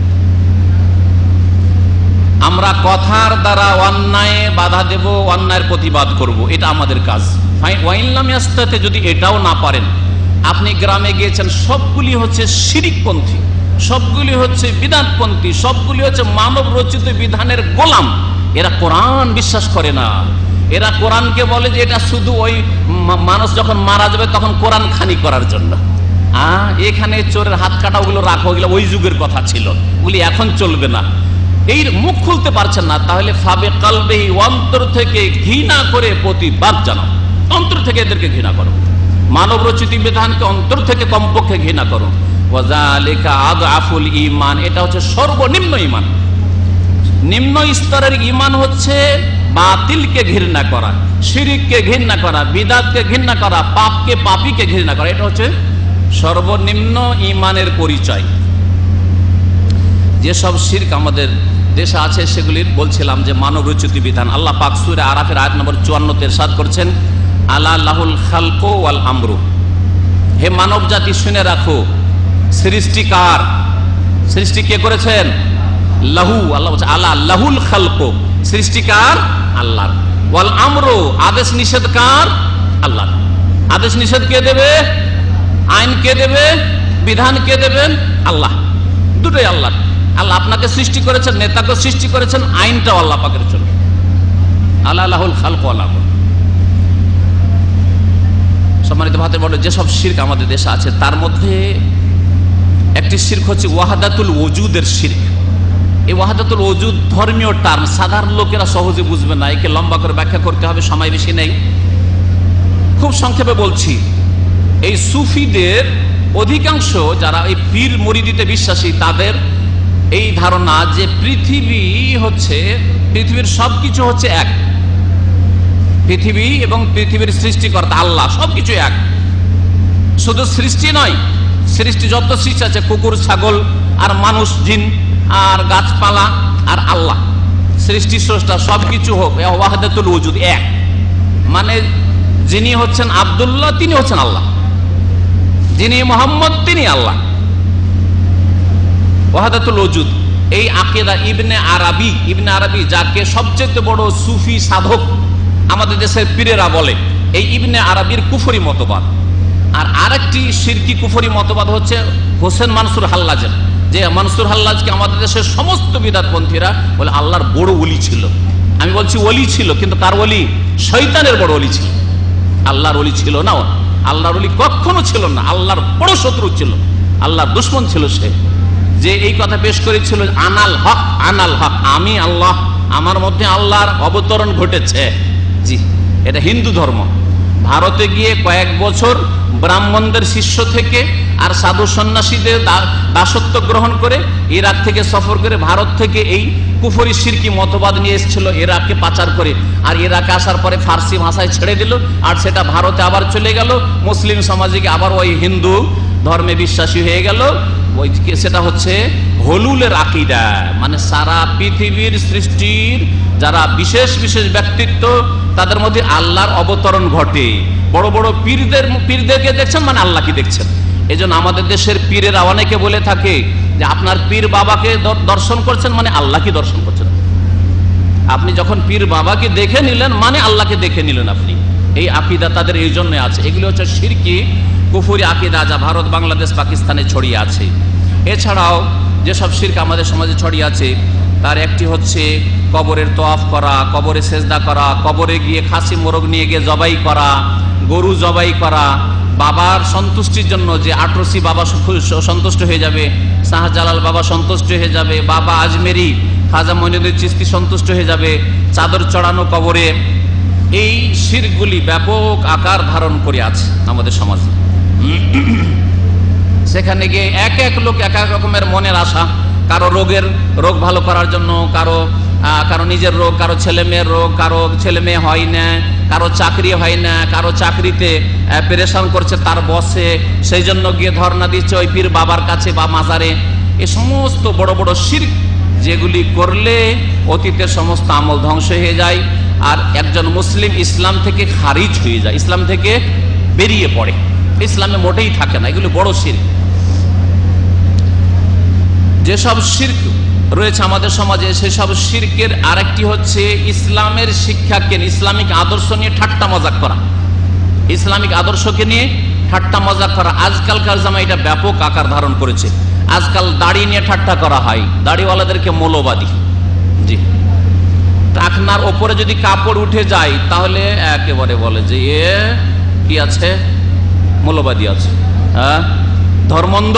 আমরা কথার দ্বারা অন্যায় বাধা দেব, অন্যায়ের প্রতিবাদ করব, এটা আমাদের কাজ। ওয়াইন লাম ইয়াস্তাতে, যদি এটাও না পারেন, আপনি গ্রামে গিয়েছেন, সবগুলি হচ্ছে শিরিকপন্থী, সবগুলি হচ্ছে বিদআতপন্থী, সবগুলি হচ্ছে মানব রচিত বিধানের গোলাম। এরা কোরআন বিশ্বাস করে না, এরা কোরআনকে বলে যে এটা শুধু ওই মানুষ যখন মারা যাবে তখন কোরআন খানি করার জন্য। এখানে চোরের হাত কাটা ওগুলো রাখো, ওগুলো ওই যুগের কথা ছিল, ওগুলি এখন চলবে না। এই মুখ খুলতে পারছেন না, তাহলে ফাবে কালবেহি, অন্তর থেকে ঘৃণা করে প্রতিবাদ জানাও, অন্তর থেকে এদেরকে ঘৃণা করো, মানব রচিত বিধানকে অন্তর থেকে কমপক্ষে ঘৃণা করো। ওয়াযালিকা আদআফুল ঈমান, এটা হচ্ছে সর্বনিম্ন ঈমান। নিম্ন স্তরের ঈমান হচ্ছে বাতিলকে ঘৃণা করা, শিরককে ঘৃণা করা, বিদআতকে ঘৃণা করা, পাপকে পাপীকে ঘৃণা করা, এটা হচ্ছে সর্বনিম্ন ঈমানের পরিচয়। যেসব শিরক আমাদের দেশে আছে সেগুলির বলছিলাম যে মানব রচিত বিধান। আল্লাহ পাক সূরা আরাফের আয়াত নম্বর 54 তে ইরশাদ করছেন, আলা লাহুল খালকু ওয়াল আমরু, হে মানব জাতি শুনে রাখো, সৃষ্টি কার? সৃষ্টি কে করেছেন? লাহু, আল্লাহ বলছে আলা লাহুল খালকু, সৃষ্টি কার? আল্লাহর। ওয়াল আমরু, আদেশ নিষেধ কার? আল্লাহর। আদেশ নিষেধ কে দেবে? আইন কে দেবে? বিধান কে দেবেন? আল্লাহ। দুটোই আল্লাহ। আল্লাহ আপনাকে সৃষ্টি করেছেন, নেতাকে সৃষ্টি করেছেন, আইনটাও আল্লাহ পাকের জন্য। আলা লাহুল খালকু ওয়াল আমরু। সম্মানিত ভাতের বড়, যেসব শিরক আমাদের দেশে আছে তার মধ্যে একটি শিরক হচ্ছে ওয়াহাদাতুল ওজুদের শিরক। এই ওয়াহাদাতুল ওজুদ ধর্মীয় টার্ম, সাধারণ লোকেরা সহজে বুঝবে না, একে লম্বা করে ব্যাখ্যা করতে হবে, সময় বেশি নেই, খুব সংক্ষেপে বলছি। এই সুফিদের অধিকাংশ যারা এই পীর মুরিদিতে বিশ্বাসী, তাদের এই ধারণা যে পৃথিবী হচ্ছে, পৃথিবীর সবকিছু হচ্ছে এক, পৃথিবী এবং পৃথিবীর সৃষ্টিকর্তা আল্লাহ, সবকিছু এক। শুধু সৃষ্টি নয়, সৃষ্টি যত সৃষ্টি আছে, কুকুর ছাগল আর মানুষ জিন আর গাছপালা আর আল্লাহ, সৃষ্টি স্রষ্টা সবকিছু হোক ওয়াহদাতুল ওজুদ, এক। মানে যিনি হচ্ছেন আব্দুল্লাহ তিনি হচ্ছেন আল্লাহ, যিনি মোহাম্মদ তিনি আল্লাহ, ওয়াহদাতুল ওজুদ। এই আকীদা ইবনে আরবি যাকে সবচেয়ে বড় সুফি সাধক আমাদের দেশের পীরেরা বলে, এই ইবনে আরবির কুফরি মতবাদ। আর আরেকটি শিরকি কুফরি মতবাদ হচ্ছে হোসেন মানসুর হাল্লাজের, যে মানসুর হাল্লাজকে আমাদের দেশের সমস্ত বিদআতপন্থীরা বলে আল্লাহর বড় ওলি ছিল। আমি বলছি ওলি ছিল, কিন্তু কার ওলি? শয়তানের বড় ওলি ছিল, আল্লাহর ওলি ছিল না। আল্লাহর ওলি কখনো ছিল না, আল্লাহর বড় শত্রু ছিল, আল্লাহর দুশমন ছিল সে। যে এই কথা পেশ করেছিল আনাল হক, আমি আল্লাহ, আমার মধ্যে আল্লাহর অবতরণ ঘটেছে। জি, এটা হিন্দু ধর্ম। ভারতে গিয়ে কয়েক বছর ব্রাহ্মণদের শিষ্য থেকে আর সাধু সন্ন্যাসীদের দাসত্ব গ্রহণ করে ইরাক থেকে সফর করে ভারত থেকে এই কুফরি শিরকি মতবাদ নিয়ে এসেছিল ইরাককে পাচার করে। আর ইরাকে আসার পরে ফার্সি ভাষায় ছেড়ে দিল, আর সেটা ভারতে আবার চলে গেল, মুসলিম সমাজে আবার ওই হিন্দু ধর্মে বিশ্বাসী হয়ে গেল। ওই সেটা হচ্ছে হলুলের আকীদা, মানে সারা পৃথিবীর সৃষ্টির যারা বিশেষ বিশেষ ব্যক্তিত্ব তাদের মধ্যে আল্লাহর অবতরণ ঘটে। বড় বড় পীরদেরকে দেখছেন মানে আল্লাহকে দেখছেন। এই জন্য আমাদের দেশের পীরেরা অনেকে বলে থাকে যে আপনার পীর বাবাকে দর্শন করছেন মানে আল্লাহকে দর্শন করছেন। আপনি যখন পীর বাবাকে দেখে নিলেন মানে আল্লাহকে দেখে নিলেন আপনি। এই আকীদা তাদের এই জন্য আছে। এগুলো হচ্ছে শিরকি কুফরি আকীদা, যা ভারত, বাংলাদেশ, পাকিস্তানে ছড়িয়ে আছে। এছাড়াও যেসব শিরক আমাদের সমাজে ছড়িয়ে আছে তার একটি হচ্ছে কবরের তওয়াফ করা, কবরে সেজদা করা, কবরে গিয়ে খাসি মোরগ নিয়ে গিয়ে জবাই করা, গরু জবাই করা, বাবার সন্তুষ্টির জন্য যে আটরসি বাবা সন্তুষ্ট হয়ে যাবে, শাহজালাল বাবা সন্তুষ্ট হয়ে যাবে, বাবা আজমেরি, খাজা মঈনুদ্দিন চিশতি সন্তুষ্ট হয়ে যাবে, চাদর চড়ানো কবরে। এই শিরকগুলি ব্যাপক আকার ধারণ করে আছে আমাদের সমাজে। সেখানে গিয়ে এক এক লোক এক এক রকমের মনের আশা, কারো রোগ ভালো করার জন্য, কারো নিজের রোগ, কারো ছেলে মেয়ের রোগ, কারো ছেলে মেয়ে হয় না, কারো চাকরি হয় না, কারো চাকরিতে পেরেশান করছে তার বসে, সেই জন্য গিয়ে ধর্ণা দিচ্ছে ওই পীর বাবার কাছে বা মাজারে। এ সমস্ত বড় বড় শিরক যেগুলি করলে অতীতের সমস্ত আমল ধ্বংস হয়ে যায় আর একজন মুসলিম ইসলাম থেকে খারিজ হয়ে যায়, ইসলাম থেকে বেরিয়ে পড়ে, ইসলামে মোটেই থাকে না। এগুলো বড় শিরক। যেসব শিরক রয়েছে আমাদের সমাজে সেসব শিরকের আরেকটি হচ্ছে ইসলামের শিক্ষাকে, ইসলামিক আদর্শ নিয়ে ঠাট্টা মজাক করা, ইসলামিক আদর্শকে নিয়ে ঠাট্টা মজাক করা। আজকালকার জামায় এটা ব্যাপক আকার ধারণ করেছে। আজকাল দাড়ি নিয়ে ঠাট্টা করা হয়, দাড়িওয়ালাদেরকে মৌলবাদী। জি, টাকনার ওপরে যদি কাপড় উঠে যায় তাহলে একেবারে বলে যে এ কি আছে, মৌলবাদী আছে, হ্যাঁ, ধর্মন্ধ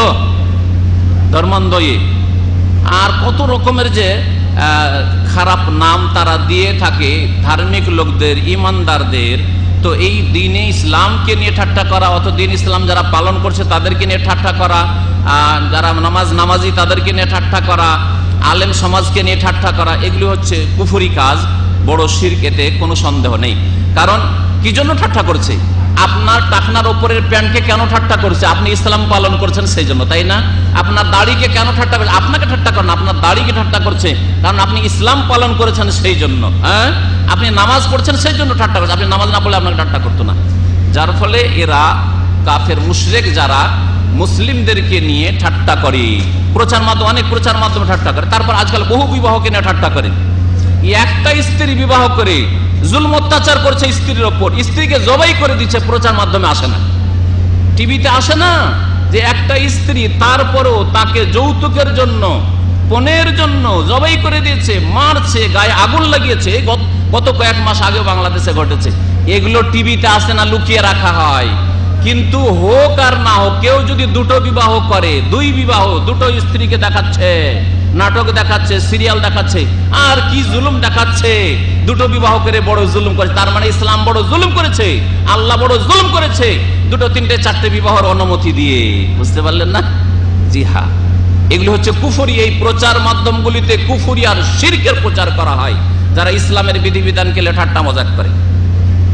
আর কত রকমের যে খারাপ নাম তারা দিয়ে থাকে ধার্মিক লোকদের, ইমানদারদের। তো এই দ্বীনে ইসলামকে নিয়ে ঠাট্টা করা, অত দ্বীন ইসলাম যারা পালন করছে তাদেরকে নিয়ে ঠাট্টা করা, যারা নামাজি তাদেরকে নিয়ে ঠাট্টা করা, আলেম সমাজকে নিয়ে ঠাট্টা করা, এগুলি হচ্ছে কুফরি কাজ, বড় শিরক, এতে কোনো সন্দেহ নেই। কারণ কি জন্য ঠাট্টা করছে? আপনার টাকনার ওপরের প্যান্টকে কেন ঠাট্টা করছে? আপনি ইসলাম পালন করছেন সেই জন্য, তাই না? আপনার দাড়িকে কেন ঠাট্টা করছে? আপনাকে ঠাট্টা করেন, আপনার দাড়িকে ঠাট্টা করছে কারণ আপনি ইসলাম পালন করেছেন সেই জন্য। হ্যাঁ, আপনি নামাজ পড়ছেন সেই জন্য ঠাট্টা করছে, আপনি নামাজ না পড়লে আপনাকে ঠাট্টা করতো না। যার ফলে এরা কাফের মুশরিক যারা মুসলিমদেরকে নিয়ে ঠাট্টা করে, প্রচার মাধ্যম, অনেক প্রচার মাধ্যমে ঠাট্টা করে। তারপর আজকাল বহু বিবাহকে নিয়ে ঠাট্টা করে। একটা স্ত্রী বিবাহ করে জুলম অত্যাচার করছে স্ত্রীর ওপর, স্ত্রীকে জবাই করে দিচ্ছে, প্রচার মাধ্যমে আসে না, টিভিতে আসে না, যে একটা স্ত্রী তারপরও তাকে যৌতুকের জন্য, পণের জন্য জবাই করে দিয়েছে, মারছে, গায়ে আগুন লাগিয়েছে। গত কয়েক মাস আগে বাংলাদেশে ঘটেছে। এগুলো টিভিতে আসে না, লুকিয়ে রাখা হয়। কিন্তু হোক আর না হোক, কেউ যদি দুটো বিবাহ করে, দুই বিবাহ, দুটো স্ত্রীকে দেখাচ্ছে, নাটক দেখাচ্ছে, সিরিয়াল দেখাচ্ছে, আর কি জুলুম দেখাচ্ছে, দুটো বিবাহ করে বড় জুলুম করেছে। তার মানে ইসলাম বড় জুলুম করেছে, আল্লাহ বড় জুলুম করেছে, দুটো তিনটে চারটে বিবাহের অনুমতি দিয়ে। বুঝতে পারলেন না? জি হ্যাঁ, এগুলো হচ্ছে কুফরি। এই প্রচার মাধ্যমগুলিতে কুফরি আর শিরকের প্রচার করা হয়, যারা ইসলামের বিধিবিধানকে ঠাট্টা মজাক করে।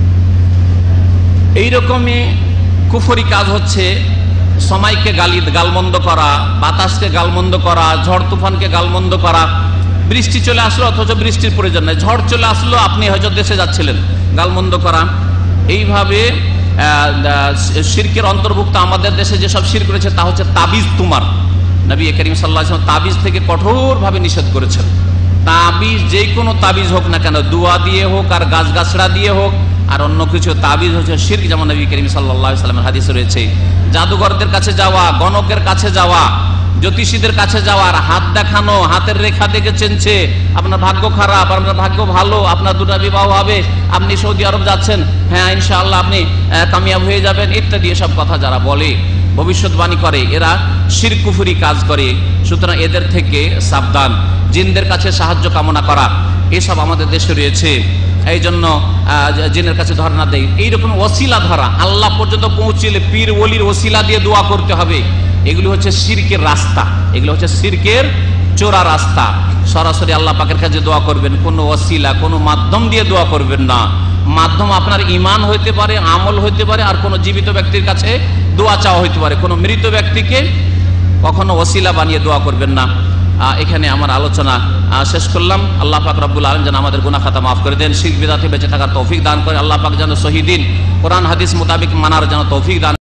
এইরকমই কুফরি কাজ হচ্ছে সময়কে গালমন্দ করা, বাতাসকে গালমন্দ করা, ঝড় তুফানকে গালমন্দ করা। বৃষ্টি চলে আসলো অথচ বৃষ্টির প্রয়োজন নেই, ঝড় চলে আসলো আপনি হয়তো দেশে যাচ্ছিলেন, গালমন্দ করা। এইভাবে শিরকের অন্তর্ভুক্ত আমাদের দেশে যেসব শিরক রয়েছে তা হচ্ছে তাবিজ তুমার। নবী করিম সাল্লাল্লাহু আলাইহি ওয়াসাল্লাম তাবিজ থেকে কঠোরভাবে নিষেধ করেছেন। তাবিজ যে কোনো তাবিজ হোক না কেন, দুয়া দিয়ে হোক আর গাছগাছড়া দিয়ে হোক আর অন্য কিছু, তাবিজ হচ্ছে শিরক। যেমন নবী করিম সাল্লাল্লাহু আলাইহি ওয়াসাল্লামের হাদিসে রয়েছে, জাদুঘরদের কাছে যাওয়া, গণকের কাছে যাওয়া, জ্যোতিষীদের কাছে যাওয়ার, হাত দেখানো, হাতের রেখা দেখে চেনছে আপনার ভাগ্য খারাপ, আপনার ভাগ্য ভালো, আপনার দুটা বিবাহ হবে, আপনি সৌদি আরব যাচ্ছেন, হ্যাঁ ইনশাআল্লাহ আপনি কামিয়াব হয়ে যাবেন, ইত্যাদি এসব কথা যারা বলে, ভবিষ্যৎবাণী করে, এরা শিরক কুফরি কাজ করে। সুতরাং এদের থেকে সাবধান। জিনদের কাছে সাহায্য কামনা করা এসব আমাদের দেশে রয়েছে, এই জন্য জিনের কাছে ধরা না দেয়। এইরকম ওসিলা ধরা, আল্লাহ পর্যন্ত পৌঁছলে পীর ওলির ওসিলা দিয়ে দোয়া করতে হবে, এগুলি হচ্ছে শিরকের রাস্তা, এগুলো হচ্ছে শিরকের চোরা রাস্তা। সরাসরি আল্লাহ পাকের কাছে দোয়া করবেন, কোনো ওসিলা কোনো মাধ্যম দিয়ে দোয়া করবেন না। মাধ্যম আপনার ঈমান হইতে পারে, আমল হইতে পারে, আর কোনো জীবিত ব্যক্তির কাছে দোয়া চাওয়া হইতে পারে। কোনো মৃত ব্যক্তিকে কখনো ওসিলা বানিয়ে দোয়া করবেন না। এখানে আমার আলোচনা শেষ করলাম। আল্লাহ পাক রব্বুল আলামিন যেন আমাদের গুনাহ খাতা মাফ করে দেন, শিরক বিদআতে বেঁচে থাকার তৌফিক দান করে। আল্লাহ পাক যেন সহিদিন কোরআন হাদিস মোতাবেক মানার যেন তৌফিক দান